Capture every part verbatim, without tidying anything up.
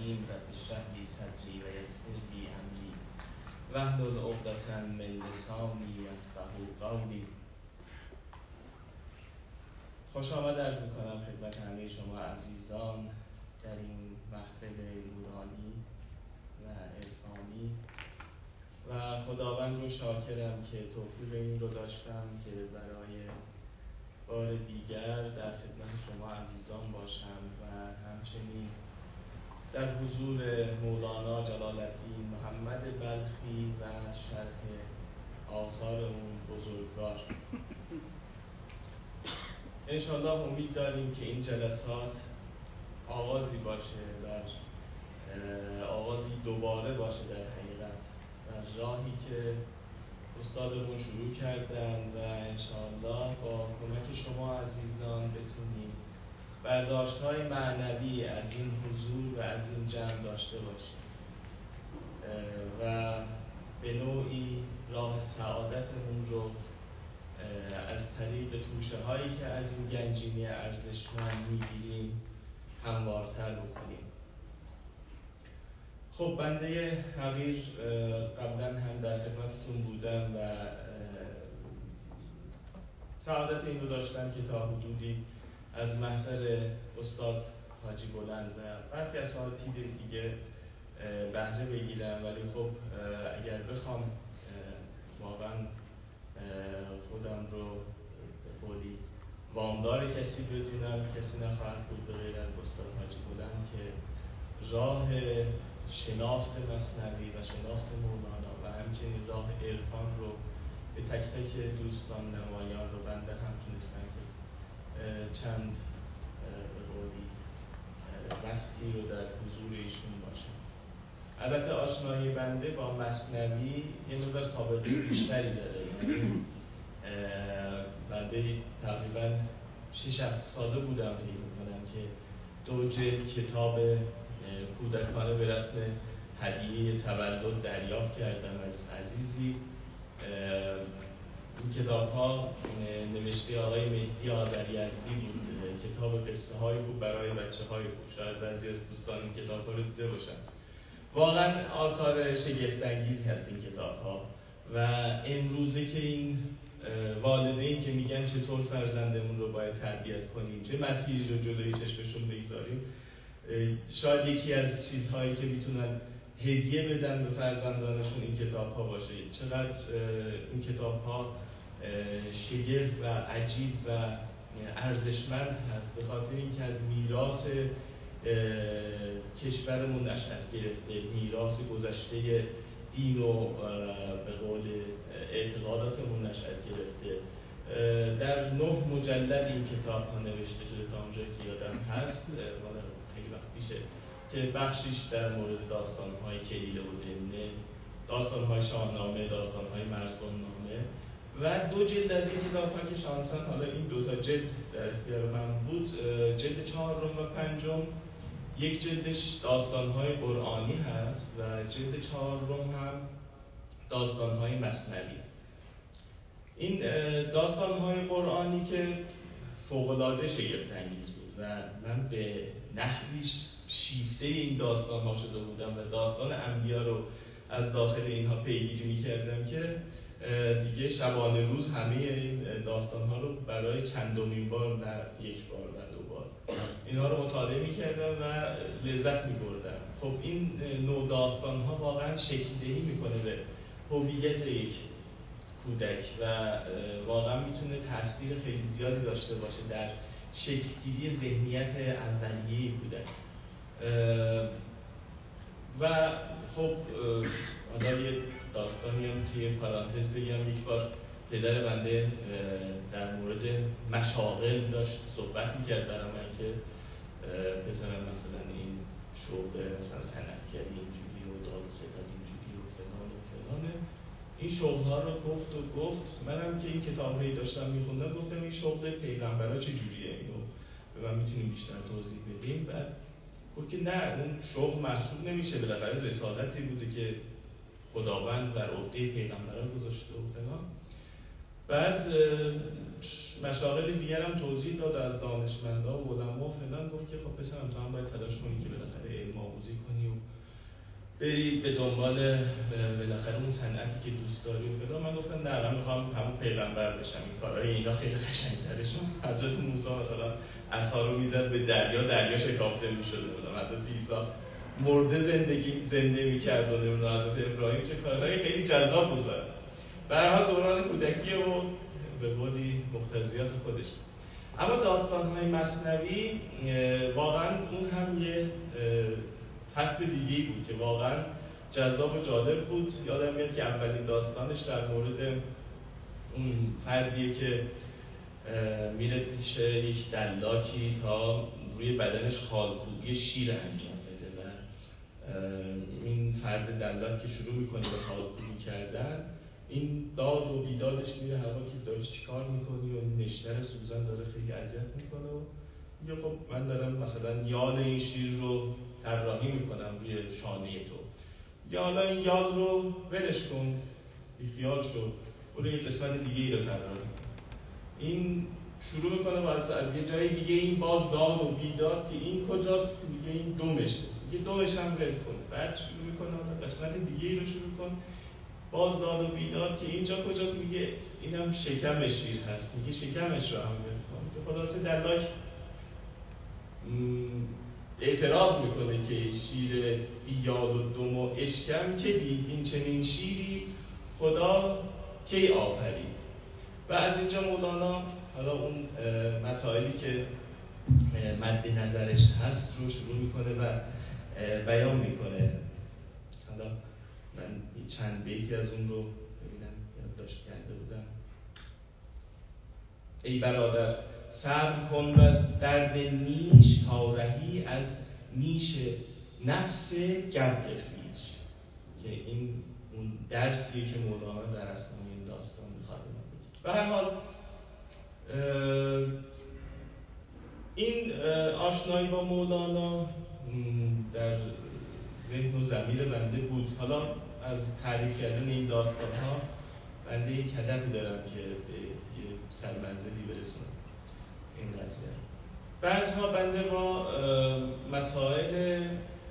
الرحیم رب اشرح لی صدری و یسر لی امری واحلل عقدة من لسانی یفقهوا قولی. خوش آمد عرض میکنم خدمت همه شما عزیزان در این محفل نورانی و عرفانی و خداوند رو شاکرم که توفیق این رو داشتم که برای بار دیگر در خدمت شما عزیزان باشم و همچنین در حضور مولانا جلال الدین محمد بلخی و شرح آثار اون بزرگوار. انشالله امید داریم که این جلسات آغازی باشه بر آغازی دوباره باشه در حقیقت در راهی که استادمون شروع کردن و انشالله با کمک شما عزیزان بتونیم برداشت‌های معنوی از این حضور و از این جمع داشته باشیم و به نوعی راه سعادتمون رو از طریق توشه هایی که از این گنجینه ارزشمند میگیریم هموارتر بکنیم. خب بنده حقیر قبلا هم در خدمتتون بودم و سعادت این رو داشتم که تا حدودی از محضر استاد حاجی بلند و برخی اساتید دیگه بهره بگیرم، ولی خب اگر بخوام واقعا خودم رو به قولی وامدار کسی بدونم کسی نخواهد بود به غیر از استاد حاجی بلند که راه شناخت مثنوی و شناخت مولانا و همچنین راه عرفان رو به تک تک دوستان نمایان رو بنده هم تونستم که چند به قولی وقتی رو در حضور ایشون باشم. البته آشنایی بنده با مثنوی یه مقدار سابقه بیشتری داره، یعنی بنده تقریبا شش هفت ساله بودم فکر میکنم که دو جلد کتاب کودکانه به رسم هدیه تولد دریافت کردم از عزیزی. این کتاب ها نوشته آقای مهدی آذریزدی بود، کتاب قصه های خوب برای بچه های خوب. شاید بعضی از دوستان این کتاب ها رو دیده باشن. واقعا آثار شگفت انگیزی هست این کتاب ها و امروزه که این والدین که میگن چطور فرزندمون رو باید تربیت کنیم، چه مسیری رو جلوی چشمشون بگذاریم، شاید یکی از چیزهایی که میتونن هدیه بدن به فرزندانشون این کتاب ها باشه. چقدر این کتاب ها شگفت و عجیب و ارزشمند هست به خاطر اینکه از میراث کشورمون نشأت گرفته، میراث گذشته دین و به قول اعتقاداتمون نشأت گرفته. در نه مجلد این کتاب ها نوشته شده تا اونجایی که یادم هست، مال خیلی وقت پیشه، که بخشیش در مورد داستان های کلیله و دمنه، داستان های شاهنامه، داستان های مرزبان نامه و دو جلد از این کتاب ها که شانسان حالا این دو تا جلد در اختیار من بود، جلد چهارم و پنجم، یک جلدش داستان های قرآنی هست و جلد چهارم هم داستان های مثنوی. این داستان های قرآنی که فوق‌العاده شگفت انگیز بود و من به نحویش شیفته این داستان ها شده بودم و داستان انبیا رو از داخل اینها پیگیری میکردم که دیگه شبانه روز همه این داستان ها رو برای چندمین بار، نه یک بار و دو بار، اینها رو مطالعه میکردم و لذت میبردم. خب این نوع داستان ها واقعا شکل دهی میکنه به هویت یک کودک و واقعا میتونه تاثیر خیلی زیادی داشته باشه در شکلگیری ذهنیت اولیه کودک. و خب حالا یه داستانی هم توی پرانتز بگم، یک بار پدر بنده در مورد مشاغل داشت صحبت میکرد برای من که پسرم مثلا این شغل مثلا صنعتگری اینجوری و داد و ستاد اینجوری و فلان و فلانه، این شغل‌ها رو گفت و گفت. منم که این کتاب‌هایی داشتم می‌خوندم گفتم این شغل پیغمبرا چه جوریه، اینو به من می‌تونیم بیشتر توضیح بدیم؟ بعد گفت که نه، اون شغل محسوب نمیشه، بالاخره رسالتی بوده که خداوند بر عهده پیغمبران گذاشته و فلان. بعد مشاغل دیگر هم توضیح داد از دانشمندا و علما و فلان، گفت که خب پسرم تو هم باید تلاش کنی که بالاخره علم آموزی کنی و بری به دنبال بالاخره اون صنعتی که دوست داری و فلان. من گفتم نه، من میخوام همون پیغمبر بشم. این کارهای اینا خیلی قشنگ‌تره. چون حضرت موسی مثلا عصا رو میزد به دریا، دریا شکافته میشد. حضرت عیسی مرده زندگی زنده میکرد و نمیدونم حضرت ابراهیم چه کارهای خیلی جذاب بود. به هر حال دوران کودکی و به قولی مقتضیات خودش. اما داستان‌های مثنوی واقعا اون هم یه فصل دیگه‌ای بود که واقعا جذاب و جالب بود. یادم میاد که اولین داستانش در مورد اون فردیه که میره پیش یک دلاکی تا روی بدنش خالکوبی شیر انجام بده و این فرد دلاک که شروع میکنه به خالکوبی کردن، این داد و بیدادش میره هوا که داری چی کار میکنی و نشتر سوزن داره خیلی اذیت میکنه و میگه خب من دارم مثلا یال این شیر رو طراحی میکنم روی شانه تو، یا حالا این یال رو ولش کن، بیخیال شو، برو یه قسمت دیگه ای رو طراحی کن. این شروع میکنه باز از یه جای دیگه این باز داد و بیداد که این کجاست، میگه این دومشه، میگه دومش هم ول کن. بعد شروع میکنه قسمت دیگه ای رو شروع کن، باز داد و بیداد که اینجا کجاست، میگه اینم شکم شیر هست، میگه شکمش رو هم ول کن. که خلاصه دلاک اعتراض میکنه که شیر بیاد و دم و اشکم که دید این چنین شیری خدا کی آفرید. و از اینجا مولانا حالا اون مسائلی که مد نظرش هست رو شروع میکنه و بیان میکنه. حالا من چند بیتی از اون رو ببینم یادداشت کرده بودم. ای برادر صبر کن و از درد نیش تا رهی از نیش نفس گبر خویش. که این اون درسی که مولانا در اسنای این داستان میخواد بگه. به هر حال این آشنایی با مولانا در ذهن و ضمیر بنده بود. حالا از تعریف کردن این داستان ها بنده یک هدفی دارم که به یه سرمنزلی برسونم این قضیه. بعدها بنده با مسائل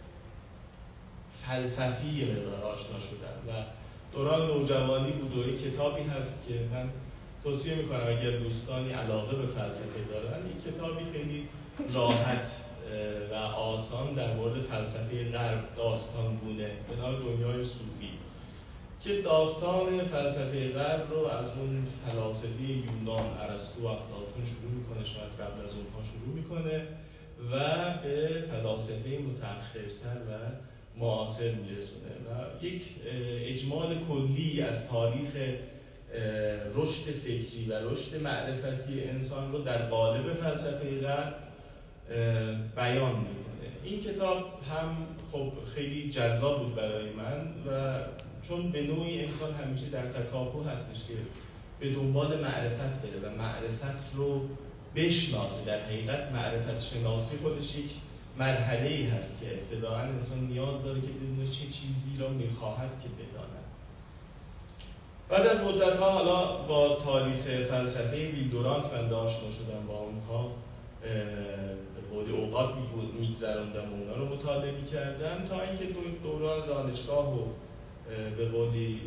فلسفی مقدار آشنا شدم و دوران نوجوانی بود و یک کتابی هست که من توصیه میکنم اگر دوستانی علاقه به فلسفه دارن، این کتابی خیلی راحت و آسان در مورد فلسفه غرب داستان گونه به نام دنیای صوفی، که داستان فلسفه غرب رو از اون فلاسفه یونان ارسطو و افلاطون شروع میکنه، شاید قبل از اونها شروع میکنه و به فلاسفه متأخرتر و معاصر میرسونه و یک اجمال کلی از تاریخ رشد فکری و رشد معرفتی انسان رو در قالب فلسفه غرب بیان میکنه. این کتاب هم خب خیلی جذاب بود برای من و چون به نوعی انسان همیشه در تکاپو هستش که به دنبال معرفت بره و معرفت رو بشناسه. در حقیقت معرفت شناسی خودش یک مرحله‌ای هست که ابتداءً انسان نیاز داره که بدونه چه چیزی رو میخواهد که بداند. بعد از مدت‌ها حالا با تاریخ فلسفه ویل دورانت من آشنا شدم، با اونها به قول اوقات میگذراندم و اونا رو مطالعه می‌کردم تا اینکه دوران دانشگاه و به قولی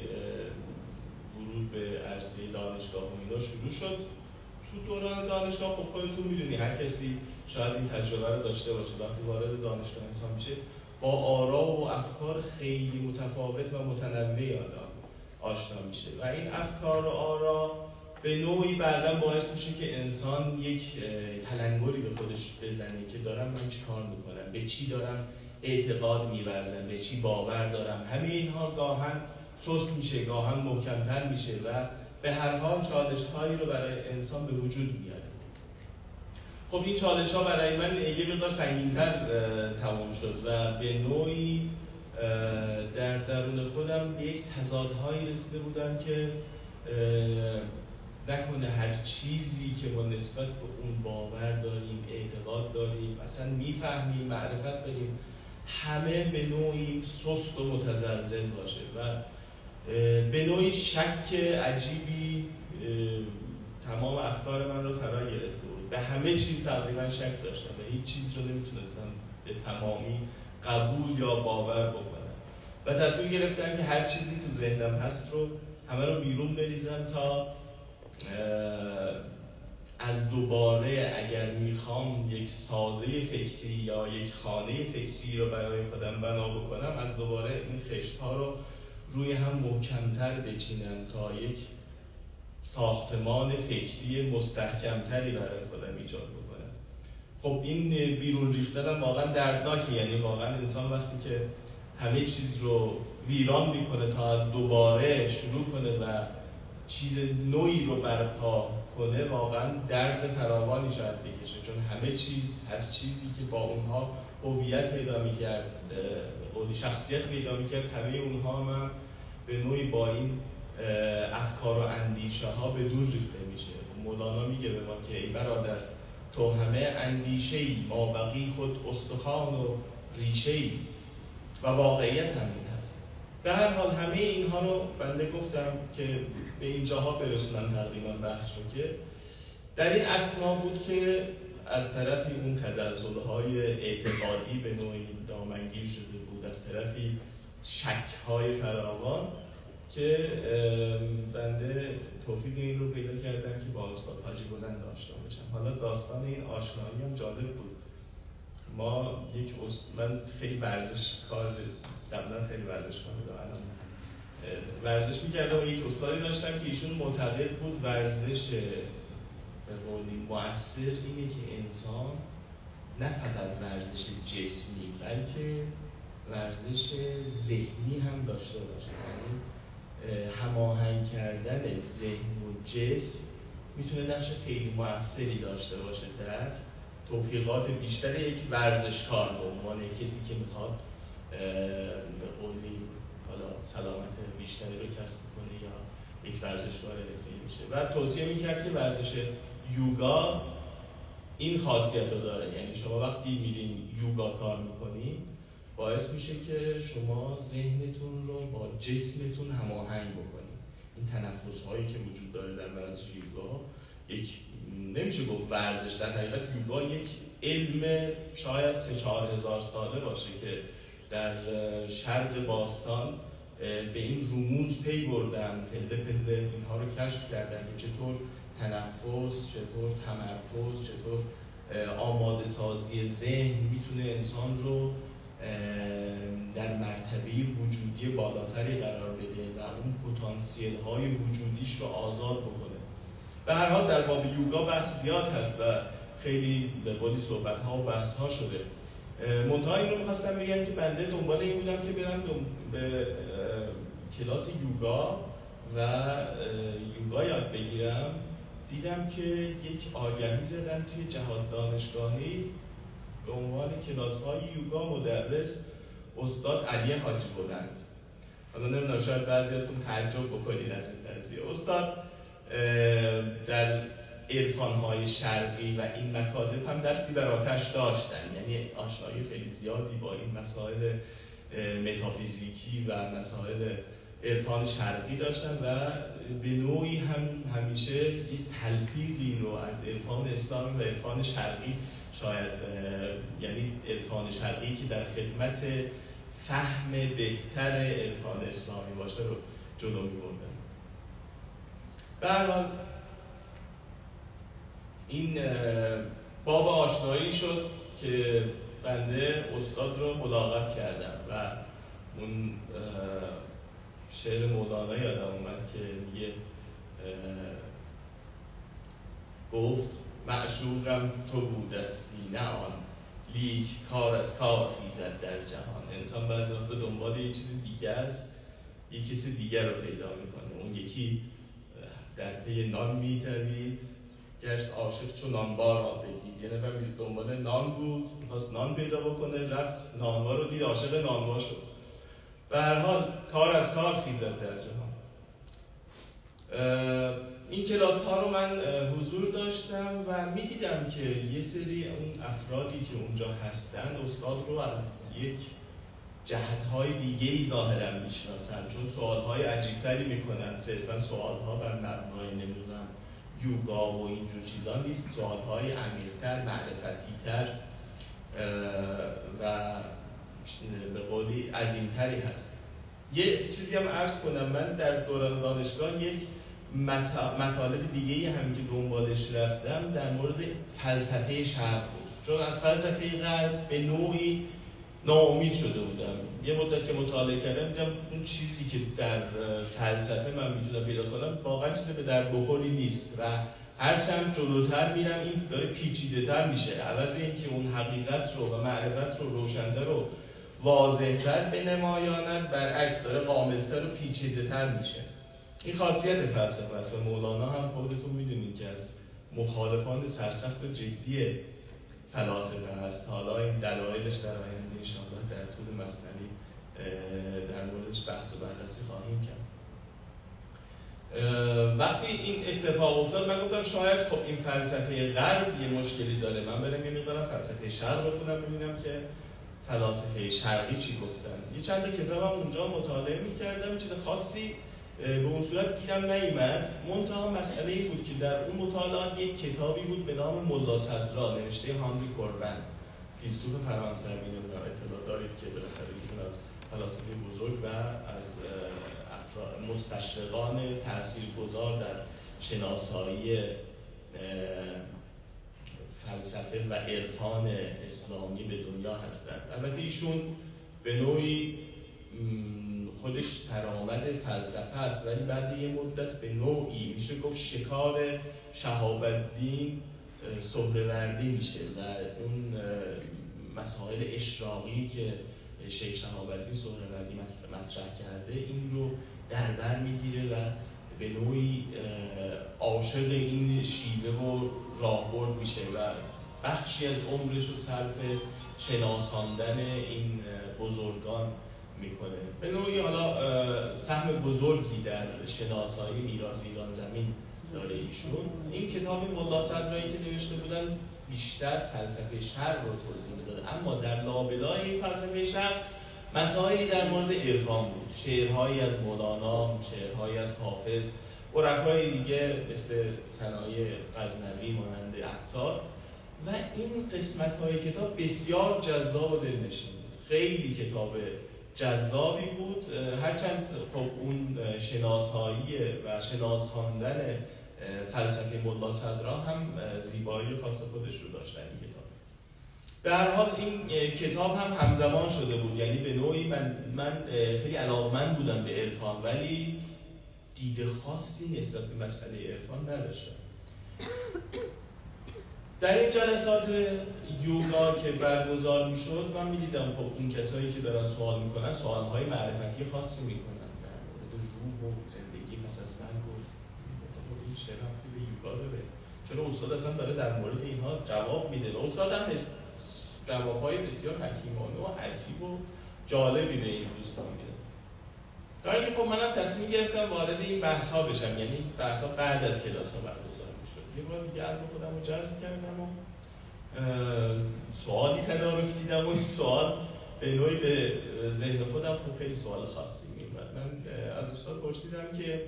ورود به عرصه دانشگاه و اینا شروع شد. تو دوران دانشگاه خب خودتون میدونی هر کسی شاید این تجربه رو داشته باشه، وقتی وارد دانشگاه انسان میشه با آرا و افکار خیلی متفاوت و متنوعی آشنا میشه و این افکار و آرا به نوعی بعضا باعث میشه که انسان یک تلنگری به خودش بزنه که دارم من چی کار میکنم، به چی دارم اعتقاد می‌ورزم، به چی باور دارم. همه اینها گاهن سست میشه، گاهن محکمتر میشه و به هر حال چالش‌هایی رو برای انسان به وجود میاره. خب این چالش‌ها برای من یه مقدار سنگین‌تر تمام شد و به نوعی در درون خودم به یک تضادهایی رسیده بودم که نکنه هر چیزی که ما نسبت به اون باور داریم، اعتقاد داریم، اصلا میفهمیم، معرفت داریم، همه به نوعی سست و متزلزل باشه و به نوعی شک عجیبی تمام افکار من رو فرا گرفته بود. به همه چیز تقریبا شک داشتم و هیچ چیز رو نمیتونستم به تمامی قبول یا باور بکنم و تصمیم گرفتم که هر چیزی تو ذهنم هست رو همه رو بیرون بریزم تا از دوباره اگر میخوام یک سازه فکری یا یک خانه فکری رو برای خودم بنا بکنم، از دوباره این خشت‌ها رو روی هم محکمتر بچینم تا یک ساختمان فکری مستحکمتری برای خودم ایجاد بکنم. خب این بیرون ریختن هم واقعا دردناکه، یعنی واقعا انسان وقتی که همه چیز رو ویران میکنه تا از دوباره شروع کنه و چیز نوعی رو برپا کنه، واقعا درد فراوانی شاید بکشه، چون همه چیز، هر چیزی که با اونها هویت پیدا میکرد، قولی شخصیت پیدا میکرد، همه اونها هم به نوعی با این افکار و اندیشه ها به دور ریخته میشه. مولانا میگه به ما که ای برادر تو همه اندیشه ای، ما بقی خود استخوان و ریشه ای، و واقعیت همین هست. به هر حال همه اینها رو بنده گفتم که به اینجاها برسونم تقریبا بحث رو، که در این اثنا بود که از طرفی اون تزلزل‌های اعتقادی به نوعی دامنگیر شده بود، از طرفی شک‌های فراوان، که بنده توفیق این رو پیدا کردم که با استاد حاجی بلند آشنا بشم. حالا داستان این آشنایی هم جالب بود. ما یک است... من خیلی ورزش کار قبلا خیلی ورزش کار می‌کردم، الان ورزش می‌کردم و یک استادی داشتم که ایشون معتقد بود ورزش به قولی مؤثر اینه که انسان نه فقط ورزش جسمی بلکه ورزش ذهنی هم داشته باشه. یعنی هماهنگ کردن ذهن و جسم میتونه نقش خیلی مؤثری داشته باشه در توفیقات بیشتر یک ورزشکار به عنوان کسی که میخواد به قولی حالا سلامت بیشتری رو کسب کنه یا یک ورزشکار حرفه‌ای میشه. و توصیه میکرد که ورزش یوگا این خاصیت رو داره، یعنی شما وقتی میرین یوگا کار میکنین باعث میشه که شما ذهنتون رو با جسمتون هماهنگ بکنید. این تنفس هایی که وجود داره در ورزش یوگا یک نمیشه گفت ورزش، در حقیقت یوگا یک علم شاید سه چهار هزار ساله باشه که در شرق باستان به این رموز پی بردن، پله پله اینها رو کشف کردن که چطور تنفس، چطور تمرکز، چطور آماده سازی ذهن میتونه انسان رو در مرتبه وجودی بالاتری قرار بده و اون پتانسیل های وجودیش رو آزاد بکنه. به هر حال در باب یوگا بحث زیاد هست و خیلی به قولی صحبت ها و بحث ها شده. منتها اینو میخواستم بگم که بنده دنبال این بودم که برم به کلاس یوگا و یوگا یاد بگیرم. دیدم که یک آگهی زدن توی جهاد دانشگاهی به عنوان کلاس های یوگا مدرس استاد علی حاجی بلند. حالا نمیدونم شاید بعضیاتون تعجب بکنید از این قضیه. استاد در عرفان های شرقی و این مکاتب هم دستی بر آتش داشتن، یعنی آشنایی خیلی زیادی با این مسائل متافیزیکی و مسائل عرفان شرقی داشتن و به نوعی هم همیشه یه تلفیقی رو از عرفان اسلامی و عرفان شرقی، شاید یعنی عرفان شرقی که در خدمت فهم بهتر عرفان اسلامی باشه رو جلو می‌بردن. به هر حال این باب آشنایی شد که بنده استاد رو ملاقات کردم و اون شعر مولانا یادم اومد که میگه گفت معشوقم تو بودستی نه آن، لیک کار از کار خیزد در جهان. انسان بعضی وقتا دنبال یه چیز دیگر است، یه کسی دیگر رو پیدا میکنه. اون یکی در پی نان میتوید گشت عاشق چون نانبار را بگید. یه نفر دنبال نان بود، میخواست نان پیدا بکنه، رفت نانبار رو دید، عاشق نانبار شد. به هر حال کار از کار خیزد در جهان. این کلاس ها رو من حضور داشتم و میدیدم که یه سری اون افرادی که اونجا هستن استاد رو از یک جهت‌های دیگه‌ای ظاهراً میشناسن، چون سوال‌های عجیب‌تری میکنن. صرفاً سوال‌ها بر مبنای نمیدونم یوگا و اینجور چیزا نیست، سوال‌های عمیق‌تر، معرفتی‌تر و به قولی عظیم‌تری هست. یه چیزی هم عرض کنم، من در دوران دانشگاه یک مطالب دیگه‌ای هم که دنبالش رفتم در مورد فلسفه شرق بود، چون از فلسفه غرب به نوعی ناامید شده بودم. یه مدت که مطالعه کردم دیدم اون چیزی که در فلسفه من میتونم پیدا کنم واقعا چیزی به درد بخوری نیست و هرچند جلوتر میرم این داره پیچیده‌تر میشه. عوض اینکه اون حقیقت رو و معرفت رو روشن‌تر و واضح‌تر بنمایاند، برعکس داره غامض‌تر و پیچیده‌تر میشه. این خاصیت فلسفه است و مولانا هم خودتون میدونید که از مخالفان سرسخت و جدی فلاسفه هست. حالا این دلایلش در آینده انشاءالله در طول مثنوی در موردش بحث و بررسی خواهیم کرد. وقتی این اتفاق افتاد من گفتم شاید خب این فلسفه غرب یه مشکلی داره، من برم یه مقدارم فلسفه شرق بخونم ببینم که فلاسفه شرقی چی گفتن. یه چند کتابم اونجا مطالعه می‌کردم، چیز خاصی به اون صورت گیرم نیامد. منتها مسئله این بود که در اون مطالعات یک کتابی بود به نام ملا صدرا نوشته هانری کوربن، فیلسوف فرانسوی. نمیدونم اطلاع دارید که بالاخره ایشون از فلاسفه بزرگ و از مستشرقان تاثیرگذار در شناسایی فلسفه و عرفان اسلامی به دنیا هستند. البته ایشون به نوعی خودش سرآمد فلسفه است، ولی بعد یه مدت به نوعی میشه گفت شکار شهاب الدین سهروردی میشه و اون مسائل اشراقی که شیخ شهاب الدین سهروردی مطرح کرده این رو در بر میگیره و به نوعی عاشق این شیوه و راهبرد میشه و بخشی از عمرش رو صرف شناساندن این بزرگان میکنه. به نوعی حالا سهم بزرگی در شناسایی میراث ایران زمین داره ایشون. این کتاب ملا صدرایی که نوشته بودن بیشتر فلسفه شرق رو توضیح میداد، اما در لابلای فلسفه شرق مسائلی در مورد عرفان بود. شعرهایی از مولانا، شعرهایی از حافظ، عرفای دیگه مثل ثنایی غزنوی مانند عطار و این قسمت‌های کتاب بسیار جذاب و دلنشین بود. خیلی کتاب جذابی بود، هرچند خب اون شناسایی و شناساندن فلسفه ملا صدرا هم زیبایی خاص خودش رو داشتن این کتاب. به هر حال این کتاب هم همزمان شده بود، یعنی به نوعی من من خیلی علاقمند بودم به عرفان ولی دید خاصی نسبت به مسئله عرفان نداشتم. در این جلسات یوگا که برگزار میشد من میدیدم خب اون کسایی که دارن سوال میکنن سوالهای معرفتی خاصی میکنن در مورد روح و زندگی پس از مرگ و خب این چه ربطی به یوگا داره؟ چون استاد اصلا داره در مورد اینها جواب میده و استاد هم جوابهای بسیار حکیمانه و عجیب و جالبی به این دوستان میده. تا اینکه خب منم تصمیم گرفتم وارد این بحث‌ها بشم، یعنی بحث‌ها بعد از کلاس‌ها برگزار می‌شد. یه بار دیگه از خودم رو جذب کردم و سوالی تدارک دیدم و این سوال به نوعی به ذهن خودم خب خیلی سوال خاصی می‌اومد. من از استاد پرسیدم که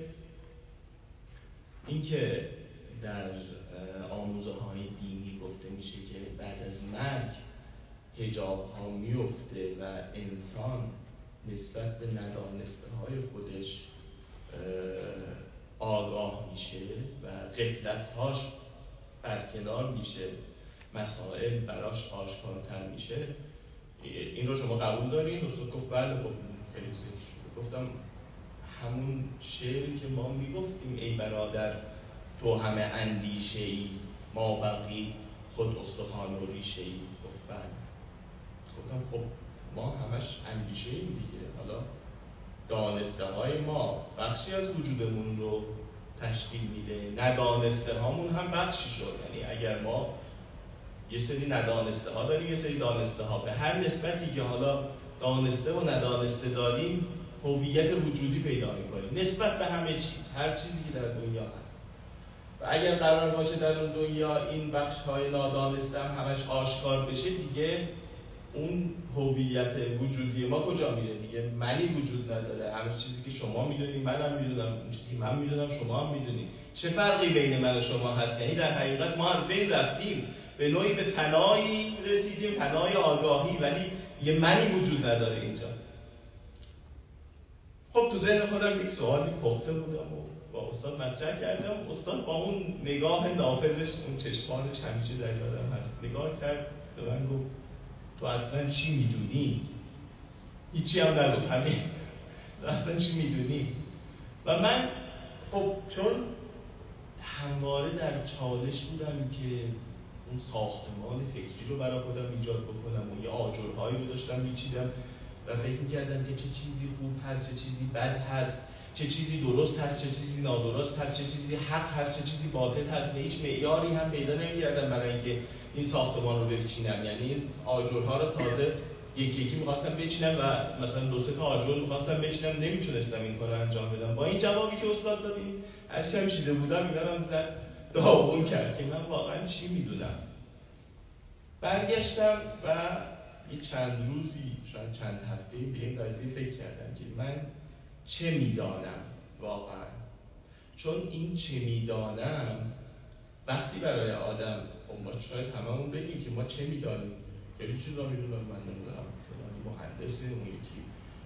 اینکه در آموزه‌های دینی گفته میشه که بعد از مرگ حجاب‌ها میفته و انسان نسبت به ندانسته های خودش آگاه میشه و غفلت‌هاش برکنار میشه، مسائل براش آشکارتر میشه، این رو شما قبول دارین؟ استاد گفت بله. خب خیلی ذکر شد. گفتم همون شعری که ما میگفتیم ای برادر تو همه اندیشه ای ما بقی خود استخوان و ریشه ای. گفت بله. گفتم خب ما همش اندیشه ایم دیگه، حالا دانسته های ما بخشی از وجودمون رو تشکیل میده، ندانسته هامون هم بخشی شد. یعنی اگر ما یه سری ندانسته ها داریم یه سری دانسته ها، به هر نسبتی که حالا دانسته و ندانسته داریم هویت وجودی پیدا میکنیم نسبت به همه چیز، هر چیزی که در دنیا هست. و اگر قرار باشه در اون دنیا این بخش های نادانسته هم همش آشکار بشه دیگه اون هویت وجودی ما کجا میره دیگه؟ منی وجود نداره. همه چیزی که شما میدونید منم میدونم، اون چیزی که من میدونم شما هم میدونید. چه فرقی بین من و شما هست؟ یعنی در حقیقت ما از بین رفتیم، به نوعی به فنایی رسیدیم، فنای آگاهی، ولی یه منی وجود نداره اینجا. خب تو ذهن خودم یک سوالی پخته بودم و با استاد مطرح کردم. استاد با اون نگاه نافذش، اون چشمانش همیشه در یادم هست، نگاه کرد به من گفت تو اصلا چی میدونی؟ هیچی هم نگفت، همین تو اصلا چی میدونی؟ و من خب چون همواره در چالش بودم که اون ساختمان فکری رو برای خودم ایجاد بکنم و یه آجرهایی رو داشتم میچیدم و فکر میکردم که چه چیزی خوب هست، چه چیزی بد هست، چه چیزی درست هست، چه چیزی نادرست هست، چه چیزی حق هست، چه چیزی باطل هست. هیچ معیاری هم پیدا نمی‌کردم برای اینکه این ساختمان رو بچینم. یعنی این آجرها رو تازه یکی یکی می‌خواستم بچینم و مثلا دو سه تا آجر می‌خواستم بچینم، نمیتونستم این کار رو انجام بدم. با این جوابی که استاد داد، این هر چی هم شیده بودم اینا رو زد داغون کرد که من واقعا چی میدونم. برگشتم و یه چند روزی، شاید چند هفته‌ای به این قضیه فکر کردم که من چه میدانم واقعا. چون این چه میدانم وقتی برای آدم، خب ما شاید هممون بگیم که ما چه میدانیم، خیلی چیزا میدونم، من نمیدونم فلانی مهندسه، اون یکی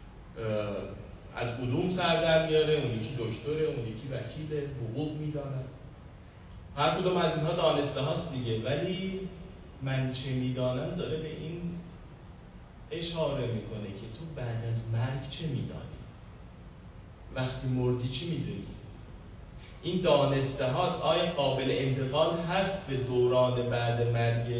از علوم سر در میاره، اون یکی دکتره، اون یکی وکیله، حقوق میدانه. هر کدوم از اینها دانسته هاست دیگه، ولی من چه میدانم داره به این اشاره میکنه که تو بعد از مرگ چه میدانی؟ وقتی مردی چی میدونی؟ این دانسته هات آیا قابل انتقال هست به دوران بعد مرگت؟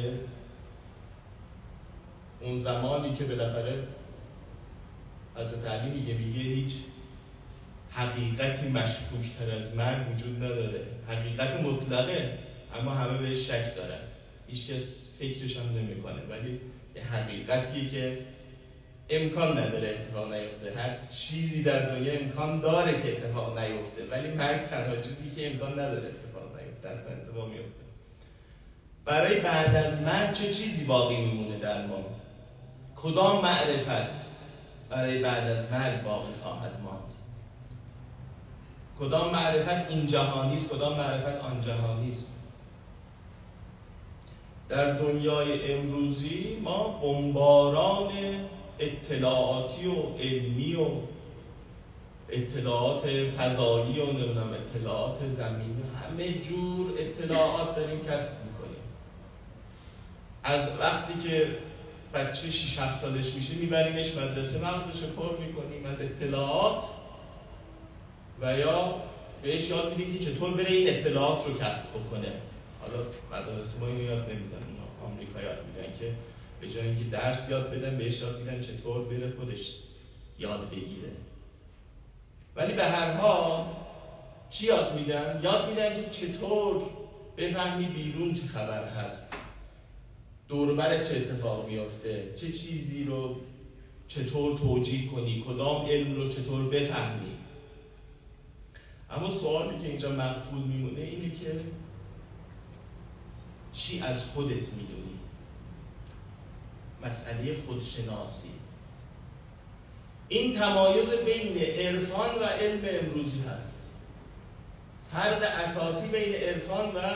اون زمانی که بالاخره حضرت علی میگه میگه هیچ حقیقتی مشکوکتر از مرگ وجود نداره. حقیقت مطلقه اما همه بهش شک دارن، هیچ کس فکرش هم نمیکنه، ولی یه حقیقتیه که امکان نداره اتفاق نیفته. هر چیزی در دنیا امکان داره که اتفاق نیفته، ولی مرگ تنها چیزی که امکان نداره اتفاق نیفته، حتما اتفاق میفته. برای بعد از مرگ چه چیزی باقی میمونه در ما؟ کدام معرفت برای بعد از مرگ باقی خواهد ماند؟ کدام معرفت این جهانی است، کدام معرفت آن جهانی است؟ در دنیای امروزی ما بمباران اطلاعاتی و علمی و اطلاعات فضایی و نمیدونم اطلاعات زمینی، همه جور اطلاعات داریم کسب میکنیم. از وقتی که بچه شش هفت سالش میشه میبریمش مدرسه، مغزش رو پر میکنیم از اطلاعات و یا بهش یاد میدیم که چطور بره این اطلاعات رو کسب بکنه. حالا مدرسه ما اینو یاد نمیدن، آمریکا یاد میدن که به جای اینکه درس یاد بدن بهش یاد میدن چطور بره خودش یاد بگیره. ولی به هر حال چی یاد میدن؟ یاد میدن که چطور بفهمی بیرون چه خبر هست، دور و بر چه اتفاق میفته، چه چیزی رو چطور توجیه کنی، کدام علم رو چطور بفهمی. اما سوالی که اینجا مقفول میمونه اینه که چی از خودت میدونی؟ مسئله خودشناسی. این تمایز بین عرفان و علم امروزی هست. فرق اساسی بین عرفان و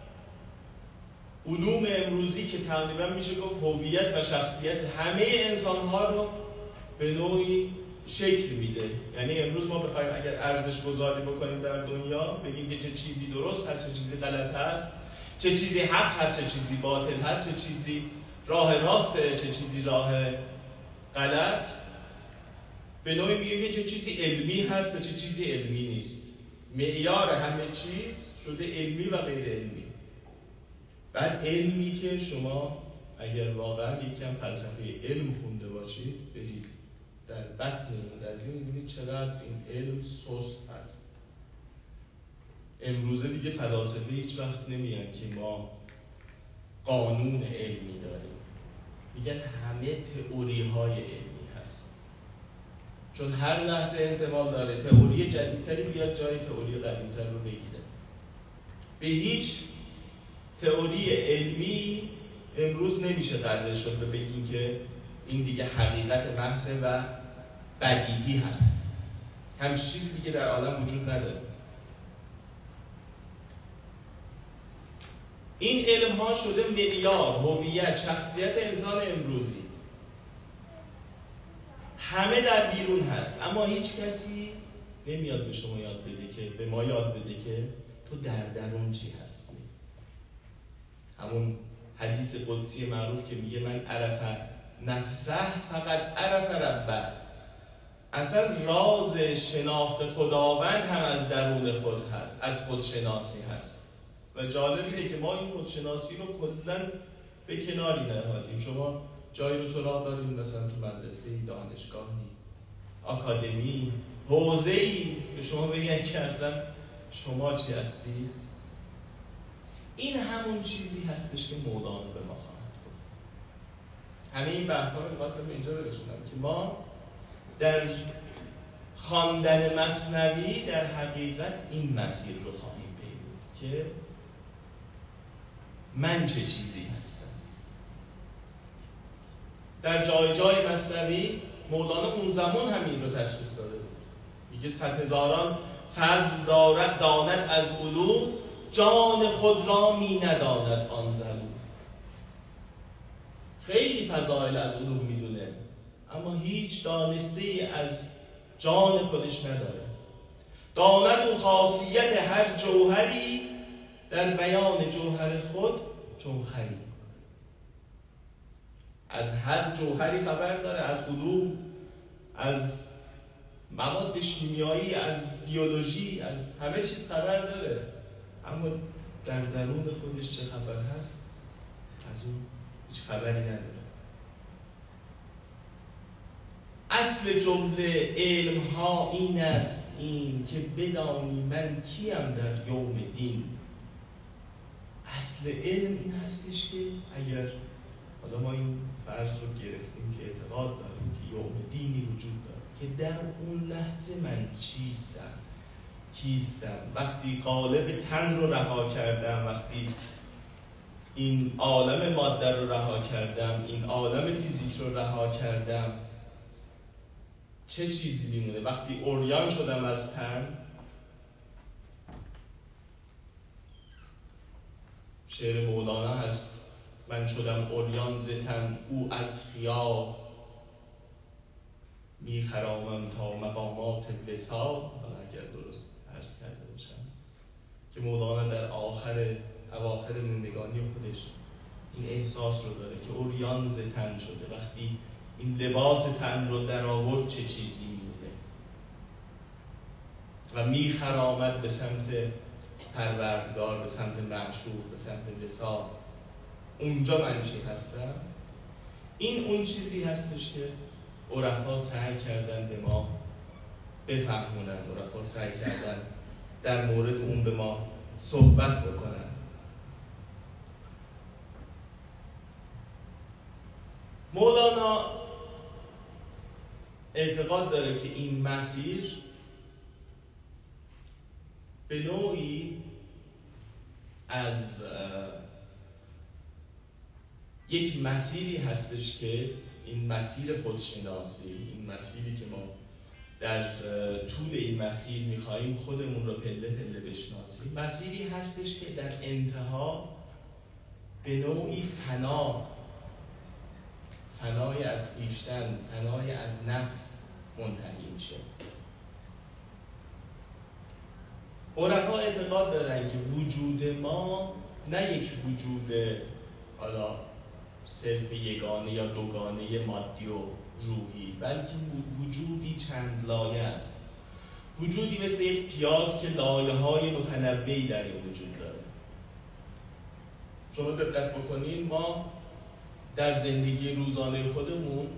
علوم امروزی که تقریبا میشه گفت هویت و شخصیت همه انسان‌ها رو به نوعی شکل میده. یعنی امروز ما بخوایم اگر ارزش گذاری بکنیم در دنیا، بگیم که چه چیزی درست هست، چه چیزی غلط هست، چه چیزی حق هست، چه چیزی باطل هست، چه چیزی راه راسته، چه چیزی راه غلط، به نوعی میگیم که چه چیزی علمی هست و چه چیزی علمی نیست. معیار همه چیز شده علمی و غیر علمی. بعد علمی که شما اگر واقعا یکم فلسفه علم خونده باشید، برید در بطن این قضیه میبینید چقدر این علم سست هست. امروزه دیگه فلاسفه هیچ وقت نمیگن که ما قانون علمی داریم، میگن همه تئوری های علمی هست. چون هر لحظه احتمال داره تئوری جدیدتری بیاد جای تئوری قدیمتر رو بگیره. به هیچ تئوری علمی امروز نمیشه قرارش شد به بگیم که این دیگه حقیقت محض و بدیهی هست. همچین چیزی دیگه در عالم وجود نداره. این علم ها شده معیار هویت شخصیت انسان امروزی. همه در بیرون هست، اما هیچ کسی نمیاد به شما یاد بده که به ما یاد بده که تو در درون چی هستی. همون حدیث قدسی معروف که میگه من عرف نفسه فقط عرف ربه، اصلا راز شناخت خداوند هم از درون خود هست، از خودشناسی هست. و جالب اینه که ما این خودشناسی رو کلاً به کناری نهادیم. شما جایی رو سراغ داریم مثلا تو مدرسه، دانشگاهی، آکادمی، حوزه‌ای به شما بگن که اصلا شما چی هستی؟ این همون چیزی هستش که مولانا به ما خواهد گفت. همه این بحث‌ها رو می‌خواستم اینجا برسونم که ما در خواندن مثنوی در حقیقت این مسیر رو خواهیم پیمود که من چه چیزی هستم. در جای جای مثنوی مولانا اون زمان همین رو تشخیص داده بود. میگه صد هزاران فضل دارد داند از علوم، جان خود را می نداند آن ظلوم. خیلی فضائل از علوم میدونه اما هیچ دانسته ای از جان خودش نداره. داند او خاصیت هر جوهری، در بیان جوهر خود چون خری. از هر جوهری خبر داره، از علوم، از مواد شیمیایی، از بیولوژی، از همه چیز خبر داره، اما در درون خودش چه خبر هست از اون هیچ خبری نداره. اصل جمله علم ها این است این که بدانی من کیم در یوم دین. اصل علم این هستش که اگر حالا ما این فرض رو گرفتیم که اعتقاد داریم که یوم دینی وجود داره، که در اون لحظه من چیستم، کیستم، وقتی قالب تن رو رها کردم، وقتی این عالم ماده رو رها کردم، این عالم فیزیک رو رها کردم، چه چیزی میمونه؟ وقتی عریان شدم از تن، شعر مولانا هست من شدم عریان ز تن او از خیال، میخرامم تا مقامات وصال. حالا اگر درست عرض کرده باشم که مولانا در آخر اواخر زندگانی خودش این احساس رو داره که عریان ز تن شده، وقتی این لباس تن رو در آورد چه چیزی میمونه و میخرامد به سمت پروردگار، به سمت معشوق، به سمت وصال. اونجا من چی هستم؟ این اون چیزی هستش که عرفا سعی کردن به ما بفهمونن، عرفا سعی کردن در مورد اون به ما صحبت بکنن. مولانا اعتقاد داره که این مسیر به نوعی از یک مسیری هستش که این مسیر خودشناسی، این مسیری که ما در طول این مسیر میخواییم خودمون رو پله پله بشناسیم، مسیری هستش که در انتها به نوعی فنا، فنای از خویشتن، فنای از نفس منتهی میشه. عرفا اعتقاد دارن که وجود ما نه یک وجود حالا صرف یگانه یا دوگانه مادی و روحی، بلکه وجودی چند لایه است. وجودی مثل یک پیاز که لایه های متنوعی در این وجود داره. شما دقت بکنین ما در زندگی روزانه خودمون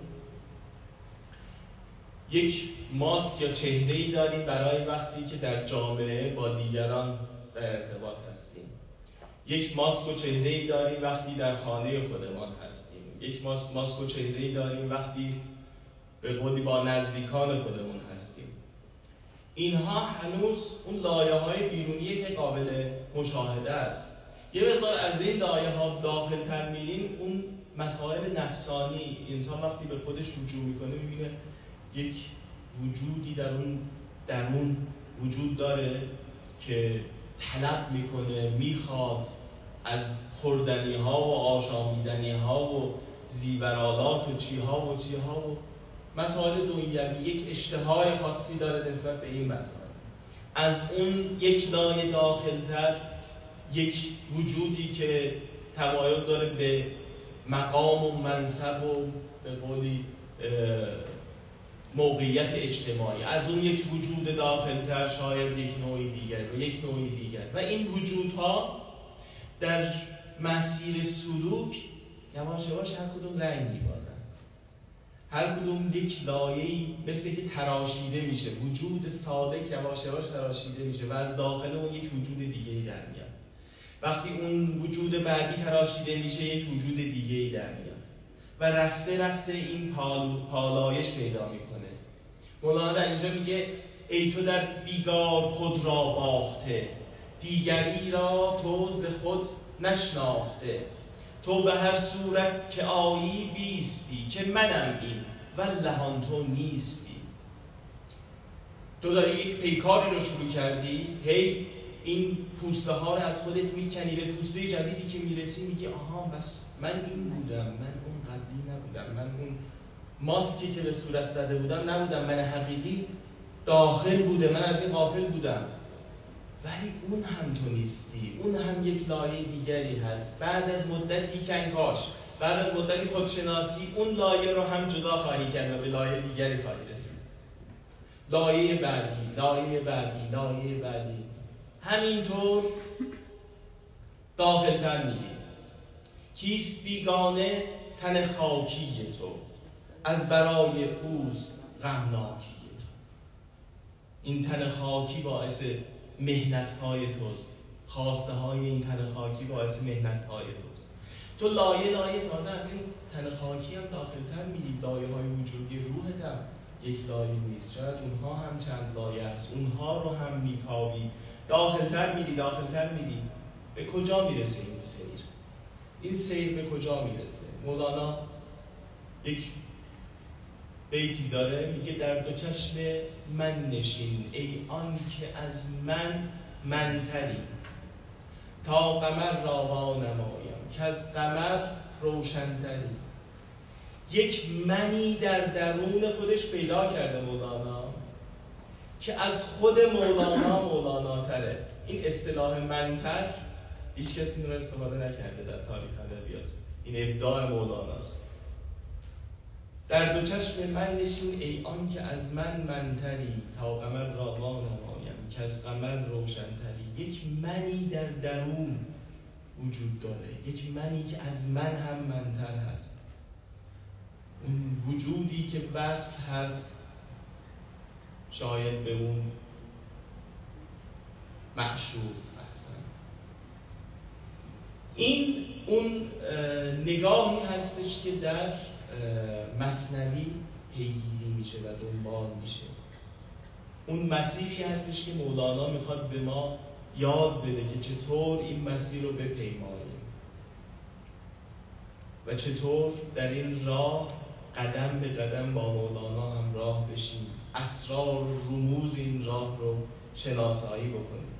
یک ماسک یا چهره‌ای داریم برای وقتی که در جامعه با دیگران در ارتباط هستیم. یک ماسک و چهره‌ای داریم وقتی در خانه خودمان هستیم. یک ماسک, ماسک و چهره‌ای داریم وقتی به قولی با نزدیکان خودمون هستیم. اینها هنوز اون لایه‌های بیرونیه که قابل مشاهده است. یه مقدار از این لایه‌ها داخل‌تر میریم، اون مسائل نفسانی، انسان وقتی به خودش رجوع میکنه میبینه یک وجودی در اون درون وجود داره که طلب میکنه، میخواد از خوردنی ها و آشامیدنی ها و زیورالات و چی ها و چی ها و مسائل دنیوی یک اشتهای خاصی داره نسبت به این مسائل. از اون یک لایه داخلتر یک وجودی که تمایل داره به مقام و منصب و به قولی موقعیت اجتماعی، از اون یک وجود داخلتر شاید یک نوعی دیگر و یک نوعی دیگر، و این وجودها در مسیر سلوک یواش یواش هر کدوم رنگ می‌بازن، هر کدوم یک لایه‌ای مثل که تراشیده میشه، وجود سالک یواش یواش تراشیده میشه و از داخل اون یک وجود دیگه‌ای در میاد. وقتی اون وجود بعدی تراشیده میشه یک وجود دیگه‌ای در میاد و رفته رفته این پال، پالایش پیدا میکنه. مولانا در اینجا میگه ای تو در بیگار خود را باخته، دیگری را تو ز خود نشناخته، تو به هر صورت که آیی بیستی، که منم این واللهان تو نیستی. تو داری یک پیکاری رو شروع کردی، هی این پوسته ها رو از خودت میکنی، به پوسته جدیدی که میرسی میگی آها بس من این بودم، من اون قبلی نبودم، من اون ماسکی که به صورت زده بودم نبودم، من حقیقی داخل بوده، من از این غافل بودم. ولی اون هم تو نیستی، اون هم یک لایه دیگری هست. بعد از مدتی کنکاش، بعد از مدتی خودشناسی، اون لایه رو هم جدا خواهی کرد و به لایه دیگری خواهی رسید. لایه بعدی، لایه بعدی، لایه بعدی، همینطور داخلتر میری. کیست بیگانه تن خاکی تو، از برای اوست غمناکی تو. این تن خاکی باعث مهنت‌های توست، خواسته های این تن خاکی باعث مهنت‌های توست. تو لایه لایه تازه از این تن خاکی هم داخلتر میری. لایه های وجودی روحت هم یک لایه نیست، شاید اونها هم چند لایه است، اونها رو هم میکاوی. داخلتر میری، داخلتر میری. به کجا میرسه این سیر؟ این سیر به کجا میرسه؟ مولانا یک بیتی داره میگه در دو چشم من نشین ای آن که از من منتری، تا قمر را وانمایم که از قمر روشنتری. یک منی در درون خودش پیدا کرده مولانا که از خود مولانا مولانا تره. این اصطلاح منتر هیچ کسی اینو استفاده نکرده در تاریخ ادبیات، این ابداع مولاناست. در دو چشم من نشین ای آن که از من منتری، تا قمر را وانمایم که از قمر روشنتری. یک منی در درون وجود داره، یک منی که از من هم منتر هست. اون وجودی که وصل هست شاید به اون معشوق هستن. این اون نگاهی هستش که در مثنوی پیگیری میشه و دنبال میشه. اون مسیری هستش که مولانا میخواد به ما یاد بده که چطور این مسیر رو بپیماییم و چطور در این راه قدم به قدم با مولانا همراه بشیم، اسرار و رموز این راه رو شناسایی بکنیم.